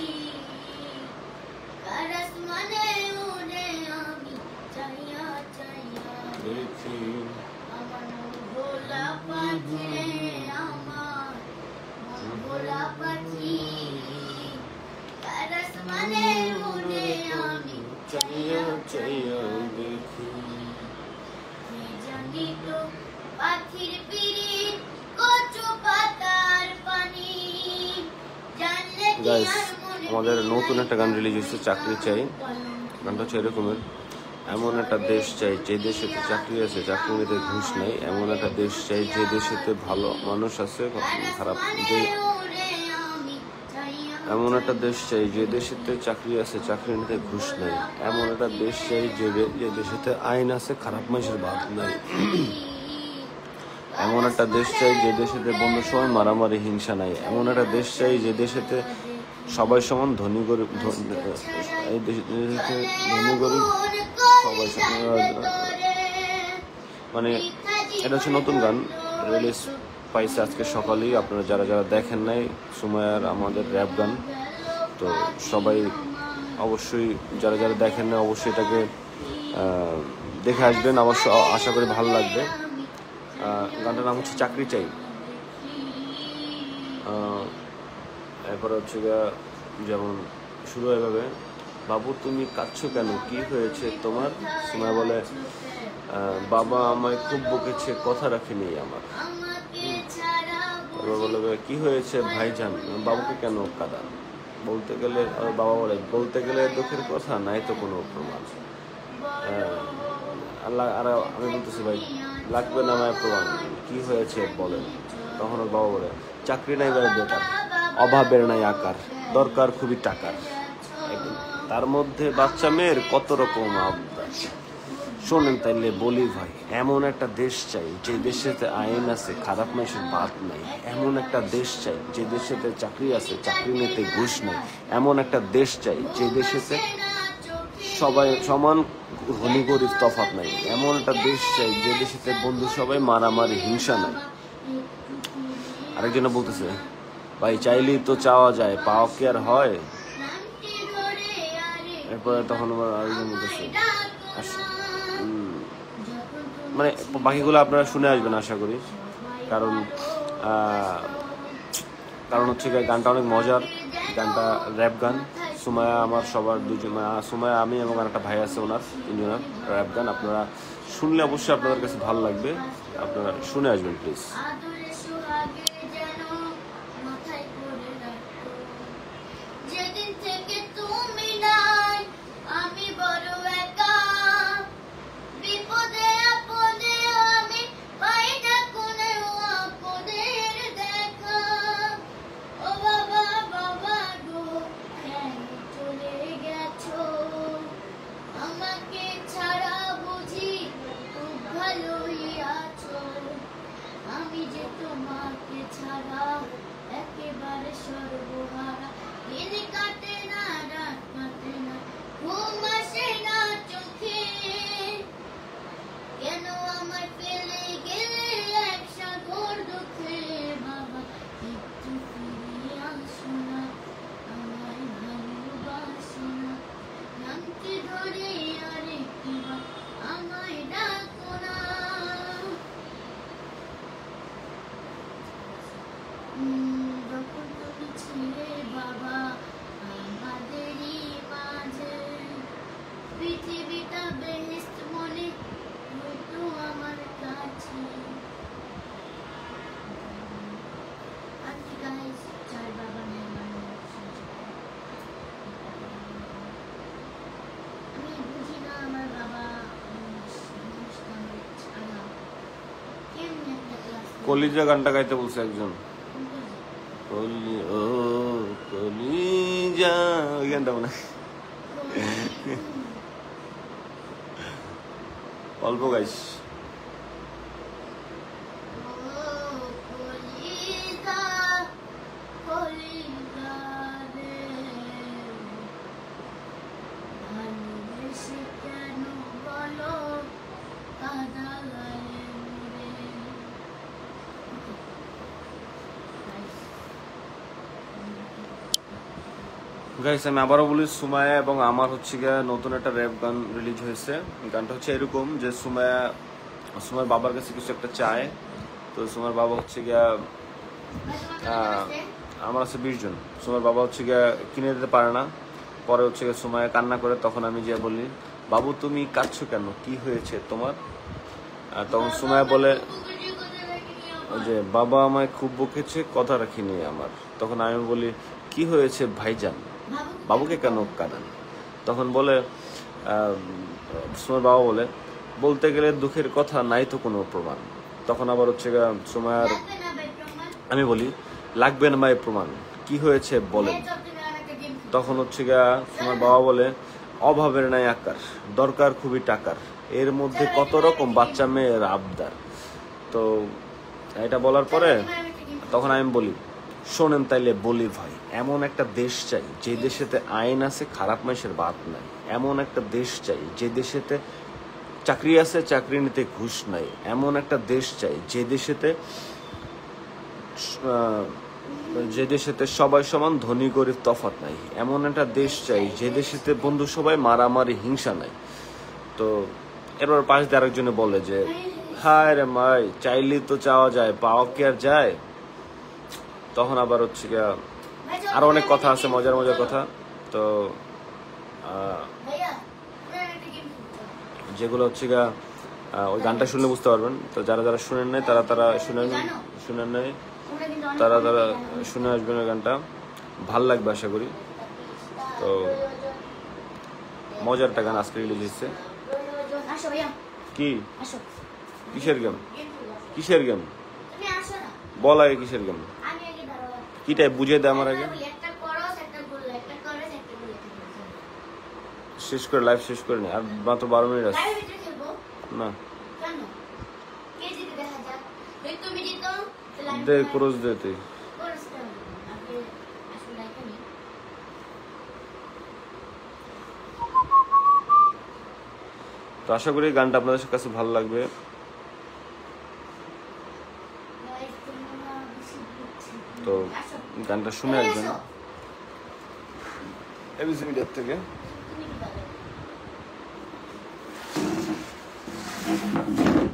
কার আসমানে উড়ে আমি চাইয়া চাইয়া দেখি আমার মন ভোলা পাখি রে আমার মন ভোলা পাখি কার আসমানে উড়ে আমি চাইয়া চাইয়া দেখি। কি জানি তো পাখির পিড়ি কচু পাতার পানি জানলে কি Guys, আর মনে আমাদের নতুন একটা গান রিলিজ হয়েছে, চাকরি চাই। গানটা হচ্ছে এরকমের: এমন একটা দেশ চাই যে দেশেতে চাকরি আছে, চাকরি নিতে ঘুষ নাই। এমন একটা দেশ চাই যে দেশেতে ভালো মানুষ আছে, খারাপ যে এমন একটা দেশ চাই যে দেশেতে চাকরি আছে, চাকরি নিতে ঘুষ নাই। এমন একটা দেশ চাই যে দেশেতে আইন আছে, খারাপ মানুষের বাদ নাই। এমন একটা দেশ চাই যে দেশেতে বন্ধুর সময় মারামারি হিংসা নাই। এমন একটা দেশ চাই যে দেশেতে সবাই সমান, ধনী গরিব এই দেশেতে ধনী গরিব সবাই সমান। মানে এটা হচ্ছে নতুন গান, রিলিজ পাইছে আজকে সকালেই। আপনারা যারা যারা দেখেন নাই, সুমাইয়ার আমাদের র্যাপ গান, তো সবাই অবশ্যই যারা যারা দেখেন না অবশ্যই এটাকে দেখে আসবেন, অবশ্য আশা করি ভালো লাগবে। গানটার নাম হচ্ছে চাকরি চাই। এরপরে হচ্ছে যেমন শুরু এভাবে: বাবু তুমি কাঁদছো কেন, কি হয়েছে তোমার? সুমাইয়া বলে, বাবা আমায় খুব বকেছে, কথা রাখিনি আমার। তারপর বলবে, কি হয়েছে ভাইজান, বাবুকে কেন কাঁদান? বলতে গেলে বাবা বলে, বলতে গেলে দুঃখের কথা, নাই তো কোনো প্রমাণ। আল্লাহ আর আমি বলতেছি, ভাই লাগবে না আমার প্রমাণ, কি হয়েছে বলেন। তখন ওর বাবা বলে, চাকরি নাই ভাই বেটার, অভাবের নাই আকার, দরকার খুবই টাকার। তার মধ্যে বাচ্চা মেয়ের কত রকম আবদার। শোনেন তাইলে বলি ভাই, এমন একটা দেশ চাই যে দেশেতে আইন আছে, খারাপ মানুষের বাদ নাই। এমন একটা দেশ চাই যে দেশেতে চাকরি আছে, চাকরি নিতে ঘুষ নেই। এমন একটা দেশ চাই যে দেশেতে সবাই সমান, ধনী গরিব তফাৎ নাই। এমন একটা দেশ চাই যে দেশেতে বন্ধু সবাই মারামারি হিংসা নাই। আরেকজনে বলতেছে, ভাই চাইলেই তো চাওয়া যায়, পাওয়া কি আর হয়? এরপরে তখন আবার আরেকজন বলতেছে, মানে বাকিগুলো আপনারা শুনে আসবেন আশা করি, কারণ হচ্ছে গানটা অনেক মজার, গানটা র্যাপ গান। সুমায়া আমার সবার দুজন, সুমায়া, আমি এবং আর একটা ভাই আছে ওনার, তিনজনের র্যাপ গান। আপনারা শুনলে অবশ্যই আপনাদের কাছে ভালো লাগবে, আপনারা শুনে আসবেন প্লিজ। আদরে সোহাগে যেন মাথায় করে রাখো, যেদিন থেকে তুমি নাই আমি বড় একা, বিপদে আপদে আমি পাই না কোনো আপদের দেখা। ও বাবা বাবা গো, কেন চলে গেছো, আমাকে ছাড়া বুঝি খুব ভালোই আছো, আমি যে তোমাকে ছাড়া একেবারে সর্বহারা। দিন কাটে না, রাত কাটে না, ঘুম আসে না চোখে, কেন আমায় ফেলে গেলে এক সাগর দুঃখে। বাবা একটু ফিরে আসো না, আমায় ভালোবাসো না, নামটি ধরে আরেকবার আমায় ডাকো না। যখন তুমি ছিলে বাবা আমাদেরই মাঝে, পৃথিবীটা বেহেশত মনে হতো আমার কাছে। আজকে গাইস চার বাবা নেই আমি বুঝি না আমার বাবা ছাড়া কেমন একটা ক্লাস। কলিজা গানটা গাইতে বলছে একজন, কলি ও কলিজা, ওই গানটা মনে হয়। অল্প গাইস। গাইস আমি আবারও বলি, সুমায়া এবং আমার হচ্ছে গিয়ে নতুন একটা র্যাপ গান রিলিজ হয়েছে। গানটা হচ্ছে এরকম যে সুমার বাবার কাছে কিছু একটা চায়, তো সুমার বাবা হচ্ছে গিয়া আমার আছে 20 জন, সুমার বাবা হচ্ছে গিয়া কিনে দিতে পারে না। পরে হচ্ছে গিয়ে সুমায়া কান্না করে, তখন আমি যে বলি, বাবু তুমি কাঁদছো কেন, কি হয়েছে তোমার? তখন সুমায়া বলে যে বাবা আমায় খুব বকেছে, কথা রাখিনি আমার। তখন আমি বলি কি হয়েছে ভাইজান, বাবুকে কেন কাঁদান? তখন বলে সুমার বাবা বলে, বলতে গেলে দুঃখের কথা নাই তো কোনো প্রমাণ। তখন আবার হচ্ছে সুমায়ার আমি বলি লাগবে না ভাই প্রমাণ, কি হয়েছে বলেন। তখন হচ্ছে সুমার বাবা বলে অভাবের নাই আকার, দরকার খুবই টাকার, এর মধ্যে কত রকম বাচ্চা মেয়ের আবদার। তো এটা বলার পরে তখন আমি বলি শোনেন তাইলে বলি ভাই, এমন একটা দেশ চাই যে দেশেতে আইন আছে, খারাপ মানুষের বাদ নাই। এমন একটা দেশ চাই যে দেশেতে চাকরি আছে, চাকরি নিতে ঘুষ নাই। এমন একটা দেশ চাই যে দেশেতে সবাই সমান, ধনী গরিব তফাৎ নাই। এমন একটা দেশ চাই যে দেশেতে বন্ধু সবাই, মারামারি হিংসা নাই। তো এবার পাশ দিয়ে আরেকজনে বলে যে হায় রে মাই, চাইলেই তো চাওয়া যায়, পাওয়া কি আর যায়? তখন আবার হচ্ছে গিয়া আরো অনেক কথা আছে, মজার মজার কথা, তো যেগুলো হচ্ছে গিয়া ওই গানটা শুনলে বুঝতে পারবেন। তো যারা যারা শুনেন নাই তারা শুনেন নাই তারা শুনে আসবেন ওই গানটা, ভাল লাগবে আশা করি। তো মজার একটা গান আজকে রিলিজ হয়েছে। কি কিসের গেম? কিসের গেম বল আগে, কিসের গেম? কি টাইপ বুঝিয়ে দে আমার আগে। শেষ করে লাইভ শেষ করে নি, আর মাত্র 12 মিনিট আছে না। দে ক্রোজ দে তুই। তো আশা করি গানটা আপনাদের কাছে ভালো লাগবে। তো গানটা শুনে আসবেন এবিসি মিডিয়ার থেকে।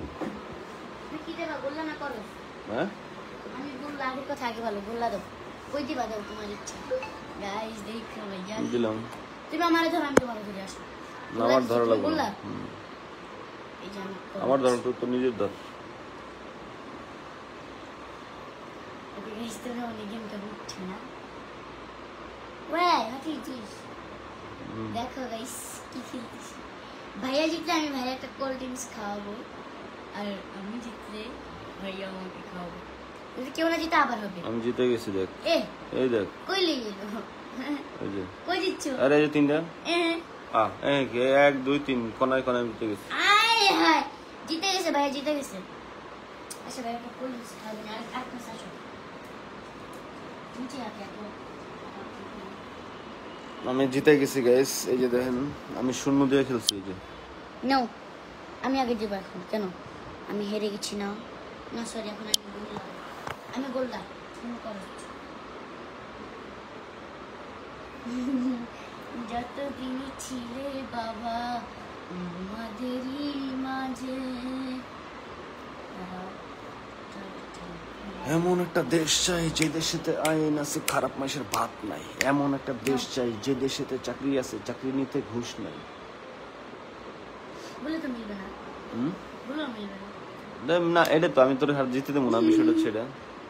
হ্যাঁ আমি বললাম কথা আগে ভালো বললা দাও। কই দিবা দাও তোমার ইচ্ছা গাইস দেখো ভাইয়া দিলাম। তুমি আমারে ধরো আমি তোমারে ধরে আসো না, আমার ধরা লাগবে না। বললা হুম। এই যে আমি আমার ধর, তুই তো নিজের ধর। ওকে গাইস তো অনেক গেমটা বুঝছে না ওয়াই হাতি জিস দেখো গাইস কি খেলতেছি ভাইয়া জিতলে আমি ভাইয়া একটা কোল্ড ড্রিঙ্কস খাওয়াবো আর আমি জিতলে ভাইয়া আমাকে খাওয়াবো যদি কেউ না জিতে আবার হবে আমি জিতে গেছি, দেখ। এ এই দেখ, কই লেগে গেল এই যে। কই দিচ্ছ আরে এই যে তিনটা। এ 1 2 3 কোনায় কোনায় জিতে গেছি। আয় হায় জিতে গেছে ভাইয়া জিতে গেছে আচ্ছা ভাইয়া একটা কোল্ড ড্রিঙ্কস খাওয়াবেন আর এক মাস আসো নিচে আগে এত আমি জিতে গেছি গাইস, এই যে দেখেন আমি শূন্য দিয়ে খেলছি, এই যে। নো আমি আগে যাবো এখন কেন আমি হেরে গেছি না না সরি এখন আমি বললাম তুমি করো যতদিনই ছিলে বাবা আমাদেরই মাঝে এমন একটা দেশ চাই যে দেশেতে আইন আছে, খারাপ মানুষের ভাত নাই। এমন একটা দেশ চাই যে দেশেতে চাকরি আছে, চাকরি নিতে ঘুষ নাই। বলে তো মিলবে না হুম? বলো মিলবে না না, এটা তো আমি তোর হার জিতে দেবো না, বিষয়টা ছেড়ে।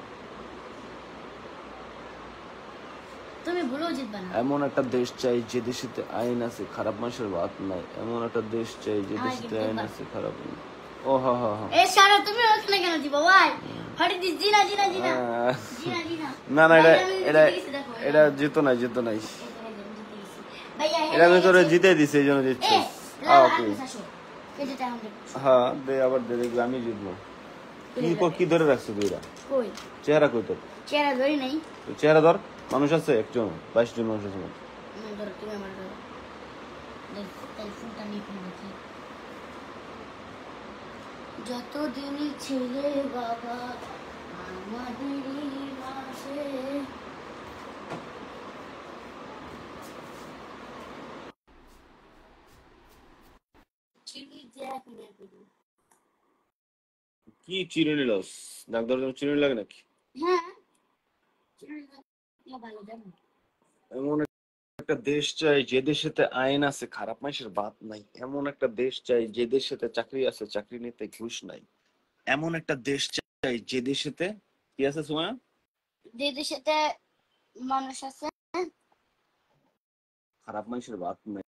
তুমি ভুলেও জিতবে না এমন একটা দেশ চাই যে দেশেতে আইন আছে, খারাপ মানুষের ভাত নাই। এমন একটা দেশ চাই যে আমার দেশেতে কিন্তু আইন ভাত। আছে, খারাপ ও হা হা হা। এ সারা তুমি ওখানে কেন দিব ভাই হরি দি জিনা জিনা জিনা আহ, জিনা জিনা না না, এটা ভাই, আমি এটা জিতে গেছি, দেখো, এটা জিতো নাই, জিতো নাই। ভাইয়া এটা আমি তোরে জিতে দিছি, এই জন্য দিচ্ছি। ওকে, হ্যাঁ দে, আবার দে, দেখবি আমি জিতবো। কি ধরে রাখছো তুই? এরা কই চেহারা কই তোর? চেহারা ধরি নাই তোর চেহারা ধর। মানুষ আছে একজন, 22 জন মানুষ আছে। আমার ধরো তুমি আমার ধরো তাহলে ফোনটা নিয়ে ফোন দেখি যতদিনই ছিলে বাবা আমাদেরই মাঝে কি চিরুনি লস? নাক ধরার জন্য চিরুনি লাগে নাকি? হ্যাঁ ভালো জানো এমন একটা দেশ চাই যে দেশেতে আইন আছে, খারাপ মানুষের ভাত নাই। এমন একটা দেশ চাই যে দেশেতে চাকরি আছে, চাকরি নিতে ঘুষ নাই। এমন একটা দেশ চাই যে দেশেতে কি আছে সুমায়া? যে দেশেতে মানুষ আছে খারাপ মানুষের ভাত নাই।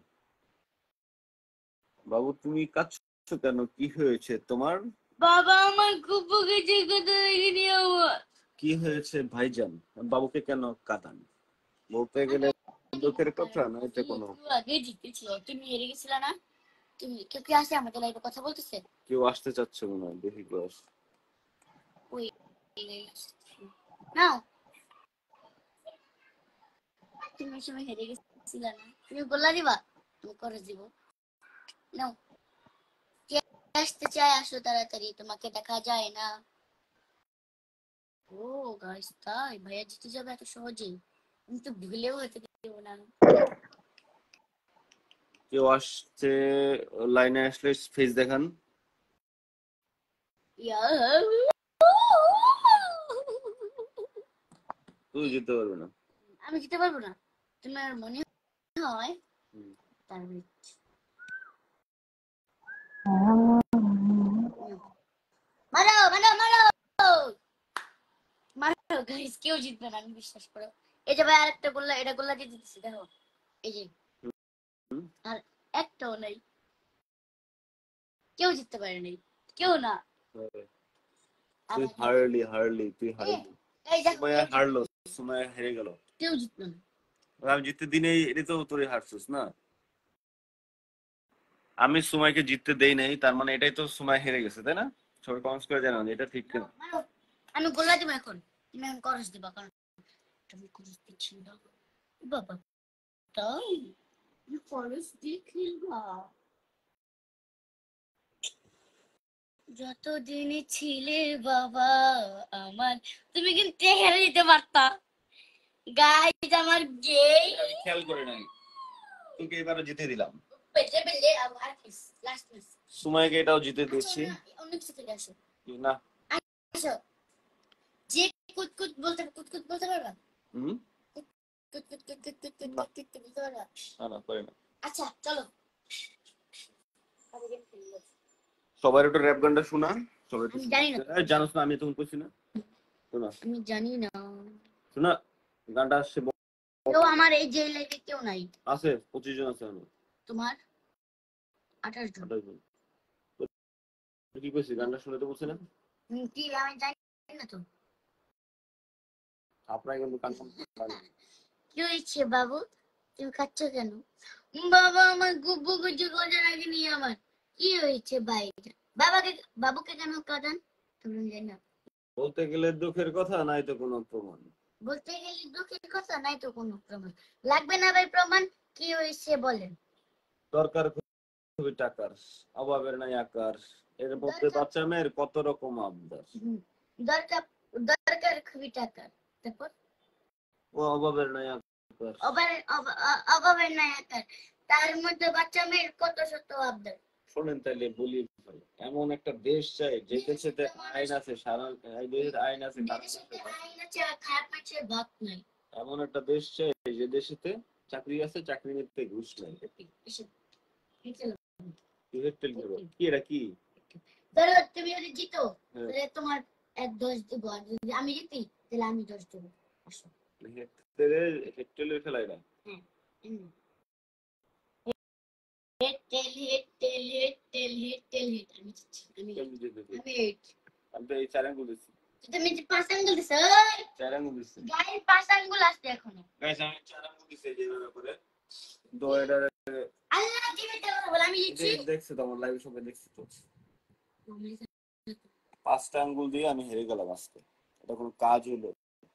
বাবু তুমি কাঁদছো কেন? কি হয়েছে তোমার? বাবা আমার খুব বকেছে কথা দেখিনি আমার কি হয়েছে ভাইজান? বাবুকে কেন কাঁদান? বলতে গেলে দুঃখের কথা না, এটা কোনো। আগে জিতেছিল তুমি হেরে গেছিলে না তুমি কেউ কি আসে আমাদের লাইভে কথা বলতেছে কেউ আসতে চাচ্ছে মনে হয়, দেখি ক্লাস। ওই নাও তুমি ওই সময় হেরে গেছিলে না তুমি বললা দিবা তুমি করে দিব নাও কে আসতে চায় আসো তাড়াতাড়ি তোমাকে দেখা যায় না ও গাইস তাই ভাইয়া জিতে যাবে এত সহজেই আমি তো ভুলেও হতে দেবো না কেউ আসছে, লাইনে আসলে ফেস দেখান। ইয়া তুই যেতে পারবে না। আমি জিতে পারবো না তোমার মনে হয় হুম। তারপরে মারো মারো মারো মারো গাইস কেউ জিতবে না আমি বিশ্বাস করো এই যে ভাই আরেকটা গোল্লা এটা গোল্লা দিয়ে দিতেছি দেখো এই যে আর একটাও নাই কেউ জিততে পারে নাই কেউ না তুই হারলি তুই হারলি। এই দেখো সুমাইয়া হারলো, সুমাইয়া হেরে গেল। কেউ জিতলো না আমি জিততে দিনেই এটা তো তোরে হারছিস না। আমি সুমাইকে জিততে দেই নাই, তার মানে এটাই তো সুমাই হেরে গেছে, তাই না? সবাই কমেন্টস করে জানান এটা ঠিক কিনা। মারো আমি গোল্লা দিব এখন তুমি এখন করস দিবা কারণ তুমি করস দিচ্ছি না বাবা তাই তুমি করস দিয়ে খেলবা যতদিনই ছিলে বাবা আমার তুমি কিন্তু হেরে দিতে পারতা গাইজ আমার গেই আমি খেয়াল করে নাই, তোকে এবারে জিতে দিলাম। বেজে বেজে আমার লাস্ট মিস সুমাইকে এটাও জিতে দিচ্ছি। অন্য কিছু থেকে আসো না আসো যে কুতকুত বলতে পারবা হুম, না না করে না। আচ্ছা চলো। সবার একটু র্যাপ গানটা শোনা, সবাই একটু আমি শোনা। জানি না, এই জানোস না, আমি তখন কইছি না, শোনা আমি জানি না। শোনা, গানটা আসছে কেউ আমার এই যে লাইফে কেউ নাই। আছে 25 জন আছে আমি, তোমার 28 জন। 28 জন। তো কি কইছি, গানটা শুনে তো বলছি না কি আমি জানি না তো। আপনারা কিন্তু কনফার্ম। কি হয়েছে বাবু, তুমি খাচ্ছ কেন? বাবা আমার গুব্বু গুজু গজার আগে নিয়ে আমার কি হয়েছে ভাই? বাবাকে, বাবুকে কেন কাঁদান? তুমি জানি না। বলতে গেলে দুঃখের কথা, নাই তো কোনো প্রমাণ। বলতে গেলে দুঃখের কথা, নাই তো কোনো প্রমাণ। লাগবে না ভাই প্রমাণ, কি হয়েছে বলেন। দরকার খুবই টাকার, অভাবের নাই আকার, এর মধ্যে দরকার, বাচ্চা মেয়ের কত রকম আবদার। দরকার, দরকার খুবই টাকার। তারপর ও অভাবের নাই আকার। অভাবের নাই আকার, তার মধ্যে বাচ্চা মেয়ের কত শত আবদার। শোনেন তাইলে বলি ভাই, এমন একটা দেশ চাই যে দেশেতে আইন আছে, সারা এই দেশের আইন আছে, খারাপ দেশেতে মানুষের ভাত আইন নাই। আছে আর খারাপ মানুষের ভাত নাই। এমন একটা দেশ চাই যে দেশেতে চাকরি আছে, চাকরি নিতে ঘুষ নাই। কি হেট্টেল করো? কি এটা কি? ধরো তুমি যদি জিতো হ্যাঁ, তাহলে তোমার 1-10 দিব, আর যদি আমি জিতি তাহলে আমি 10 দেবো। আসো। হেট্টেলের খেলা এটা। হ্যাঁ, head tail head tail head tail head tail head, আমি জিতছি, আমি কেমনি জিতবে? আমি হেড। আমি তো এই 4 আঙ্গুল দিচ্ছি, তুমি যে 5 আঙ্গুল দিছো, 4 আঙ্গুল দিচ্ছি গায়ের 5 আঙ্গুল আসছে এখনো। গাইস, আমি 4 আঙ্গুল দিচ্ছি যেভাবে করে। তো এটা আল্লাহ জীবিত বলে আমি জিতছি। দেখছো তো, আমার লাইভ সবাই দেখছি তো। 5টা আঙ্গুল দিয়ে আমি হেরে গেলাম আজকে, এটা কোনো কাজ হলো?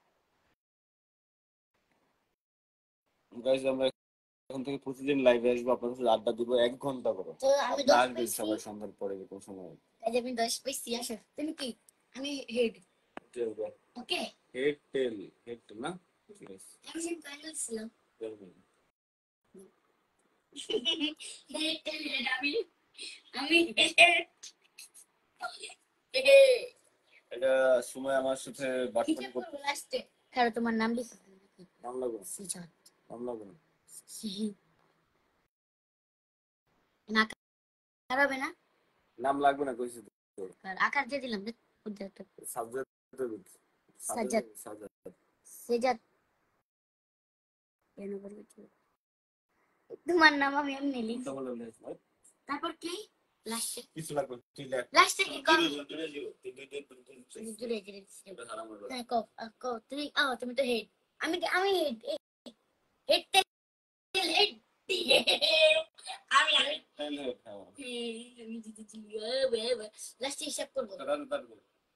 গাইস, আমরা এখন থেকে প্রতিদিন লাইভে আসবো, আপনাদের সাথে আড্ডা দিব 1 ঘন্টা করে। তো আমি আপনারা 10 আসবেন পাইছি, সবাই সন্ধ্যার পরে এরকম সময়। তাই যে আমি 10 পাইছি। আসো তুমি কি, আমি head. Okay, head tail, head tail না, ঠিক আছে। আমি সেম ফাইনাল ছিলাম। Tell me. Head tail head, আমি হেড। এটা সময় আমার সাথে বাটপারি হিসাব করতে। করবো লাস্টে। কারো তোমার নাম লিখো। নাম লাগবে না, সিজাত। নাম লাগবে না। না খারাপ না। নাম লাগবে না কইছি তো। আর আকার দিয়ে দিলাম রে। সাবজেক্ট দেব, সাজাত, সাবজেক্ট। সেজাত। কেন বলবো তুমি? তোমার নাম আমি এমনি লিখি। তো বলে লেস ভাই, তারপর কি লাস্টে? কিছু লাগবে তুই লেখ। লাস্টে কি কর? দূরে যাও, তুই জুড়ে জুড়ে এটা হারাম হবে। হ্যাঁ কও, কও তুমি। তুমি তো হেড, আমি হেড। Head tail head. আমি টেল হেড, হ্যাঁ। আমি জিতেছি। লাস্টে হিসাব করবো। তাড়াতাড়ি।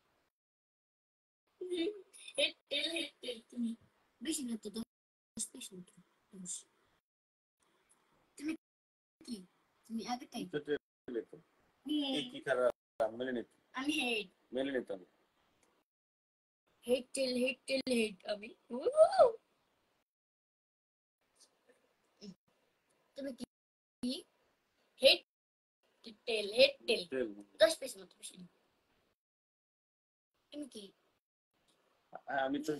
Head tail head tail. তুমি বেশি না তো, 10 বেশি না তো, 10। তুমি কি, তুমি আগেটাই। তো টেল লেখ। কি খারাপ, মেলে নিত, আমি হেড। মেলে নিত আমি। Head tail head tail head আমি। তুমি কি হেড টেল হেড টেল, টেল, 10 বেশি না তো, বেশি না। তুমি কি আমি তো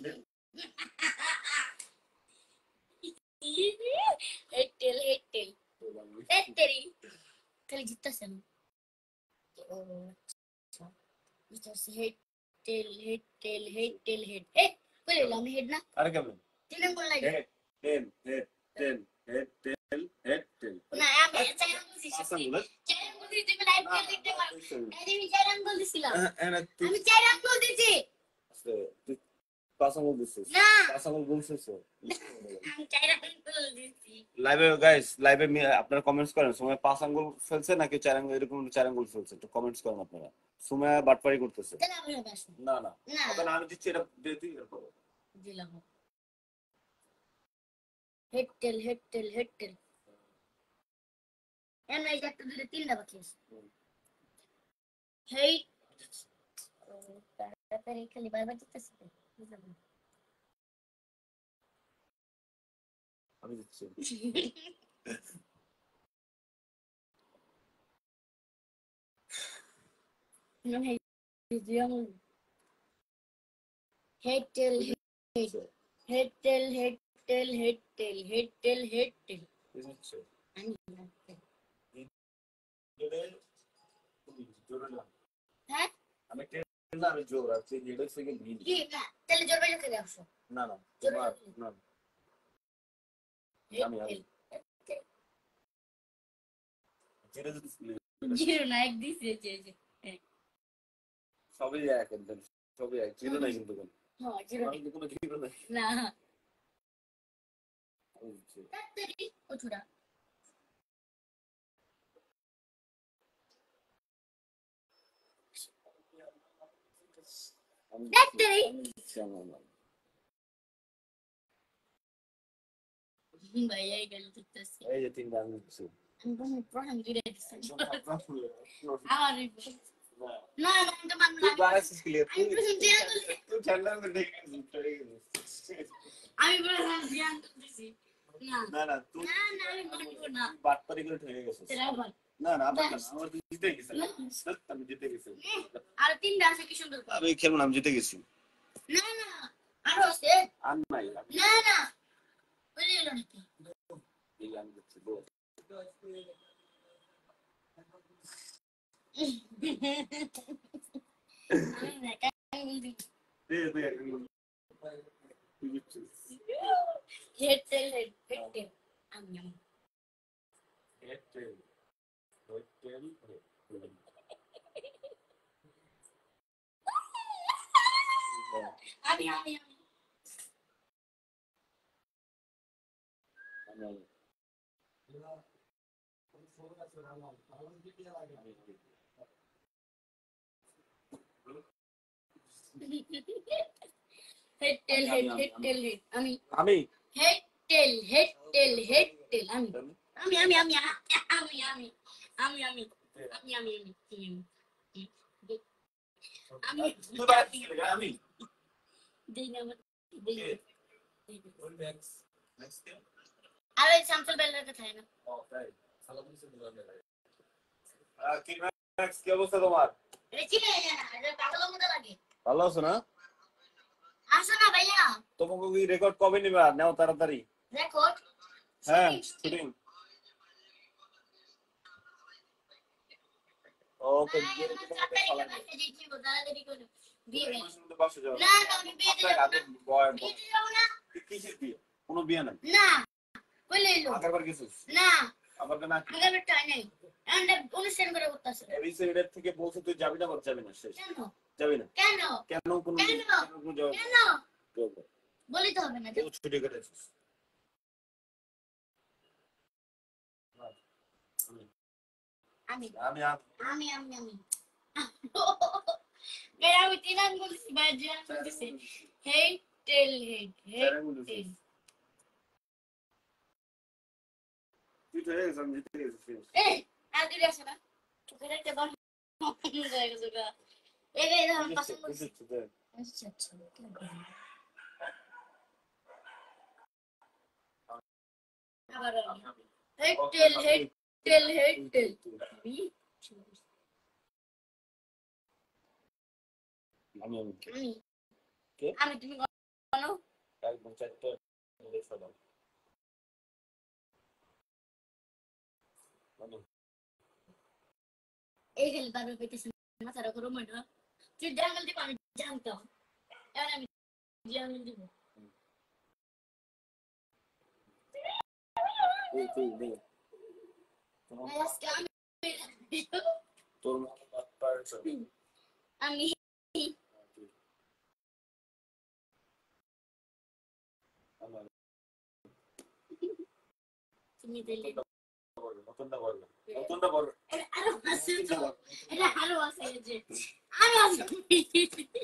head tail head tail. Head tail খালি জিততেছেন। ও আচ্ছা, জিততেছে। Head tail head tail head tail head. কই লইলাম আমি হেড না? আরে কেমন? 3 আঙ্গুল নাই। Head tail head tail head tail head tail. না আমি 4 আঙ্গুল দিছি। 5 আঙ্গুল। 4 আঙ্গুল দিছি, তুমি লাইভ করে দেখতে পারো। আমি 4 আঙ্গুল দিছিলাম। এনে তুই আমি 4 আঙ্গুল দিছি। তুই 5 আঙ্গুল দিছিস, না 5 আঙ্গুল বলছিস। আমি 4 আঙ্গুল দিছি। লাইভে গাইস, লাইভে আপনারা কমেন্টস করেন, সময় 5 আঙ্গুল ফেলছে নাকি 4 আঙ্গুল, এরকম 4 আঙ্গুল ফেলছে, একটু কমেন্টস করেন আপনারা। সময় বাটপারি করতেছে। তাহলে আমি হবে আসুন। না না, না তবে না, আমি দিচ্ছি, এটা দিয়ে দিই এরপর। দিলাম। Head tail head tail head tail. এমন এই যে একটা দুটো তিনটা বাকি আছে। হেই তাড়াতাড়ি খালি বারবার জিততেছে তো, বুঝলাম না। আমি দিচ্ছি। No, hey, head tail head. Head tail head tail head tail head tail head tail বুঝছো? আমি জোরে না। হ্যাঁ আমি টেন না, আমি জোর আর তুই হেড থেকে ভিড়। কি না তাহলে জোর বেজে খেলে আসো না না জোরে তোমার জোরে। না। হেড আমি টেল যেটা যদি জিরো না এক দিছে যে সবই এক একদম, সবই এক, জিরো নাই কিন্তু কোনো। হ্যাঁ জিরো আমার কিন্তু কোনো জিরো নাই। না বুঝছি। তাড়াতাড়ি ওঠুরা আমি তাড়াতাড়ি ভাইয়া এই গেল তুলতেছি এই যে তিনটা আমি দিচ্ছি। আমি কোনো প্রথম দুইটা দিছি না, আমার না না এটা মানব তুই না বাড়াইছিস কি লিয়ে? আমি প্রথম দিয়া বলছি তুই ঠান্ডা করে দেখে গেছিস। আমি প্রথম দিয়া বলছি না না না তুই না না আমি মানব না বাটপারি করে ঠকে গেছিস। তেরা বল না না আমার না, আমার তুই জিতে গেছিস। আমি জিতে গেছি। আর তিনটা আছে কি সুন্দর আমি খেলবো না, আমি জিতে গেছি। না না আরো আছে আর নাই না না বলে এলো নাকি এই আমি দিচ্ছি বল। আমি না কাই বলছি দে দে তুই জিতছিস। হেড টেল হেড টেল আমি এয়ারটেল হোটেল আমি আমি head tail head tail head আমি আমি head tail head tail head tail আমি আমি আমি আমি আমি আমি আমি আমি আমি আমি আমি তুই বাড়াইছিস কি লিয়ে? আমি দেই না দেই ম্যাক্স ম্যাক্স কে আরে স্যামসুল বেল রেখে থাকে না ও তাই সালাম দিতে দিলাম না। কি ম্যাক্স, কি অবস্থা তোমার? এটা চিনে না এটা পাগলের মতো লাগে ভালো আছো না? আসো না ভাইয়া তোমাকে কি রেকর্ড কবে নিবা? নাও তাড়াতাড়ি। রেকর্ড হ্যাঁ শুটিং। ওকে বিয়ে দিতে হবে সালাম। বাসে যাও। না না আমি বিয়ে দিতে আগে বয় বিয়ে দিতে যাবো না কিসের বিয়ে? কোনো বিয়ে নাই। না বলে এলো আগেরবার গেছিস? না আবার না আগের বেটা নাই আমরা অনুষ্ঠান করে করতেছে এবিসিডের থেকে বলছে তুই যাবি না, যাবি না, শেষ কেন যাবি না। কেন কেন কোনো কেন? কোনো জবাব নেই। কেন বলি তো হবে না কেউ ছুটি করেছিস? আমি আমি আমি আমি আমি আমি তিন আন বলছি বাজে আন বলতেছি head tail head head tail তুই তো এই আমি জিতে গেছিস। এই আর দিলে আসে না তোকে একটা বার হয়ে গেছে গা এই রে আমার পছন্দ করছি আচ্ছা আচ্ছা আবার head tail head tail head tail আমি আমি কে? আমি তুমি বলো একদম চারটা দেখো এই গেল বারবার পেতেছি মাথার উপর মনে তুই ডাঙ্গল দিব আমি জানতাম এবার আমি জাঙ্গল দিব তুই দে আজকে আমি তোর পারছ আমি আমার তুমি দিলে নতুনটা বল নতুনটা বল আরো আছে এটা আরো আছে যে আরো আছে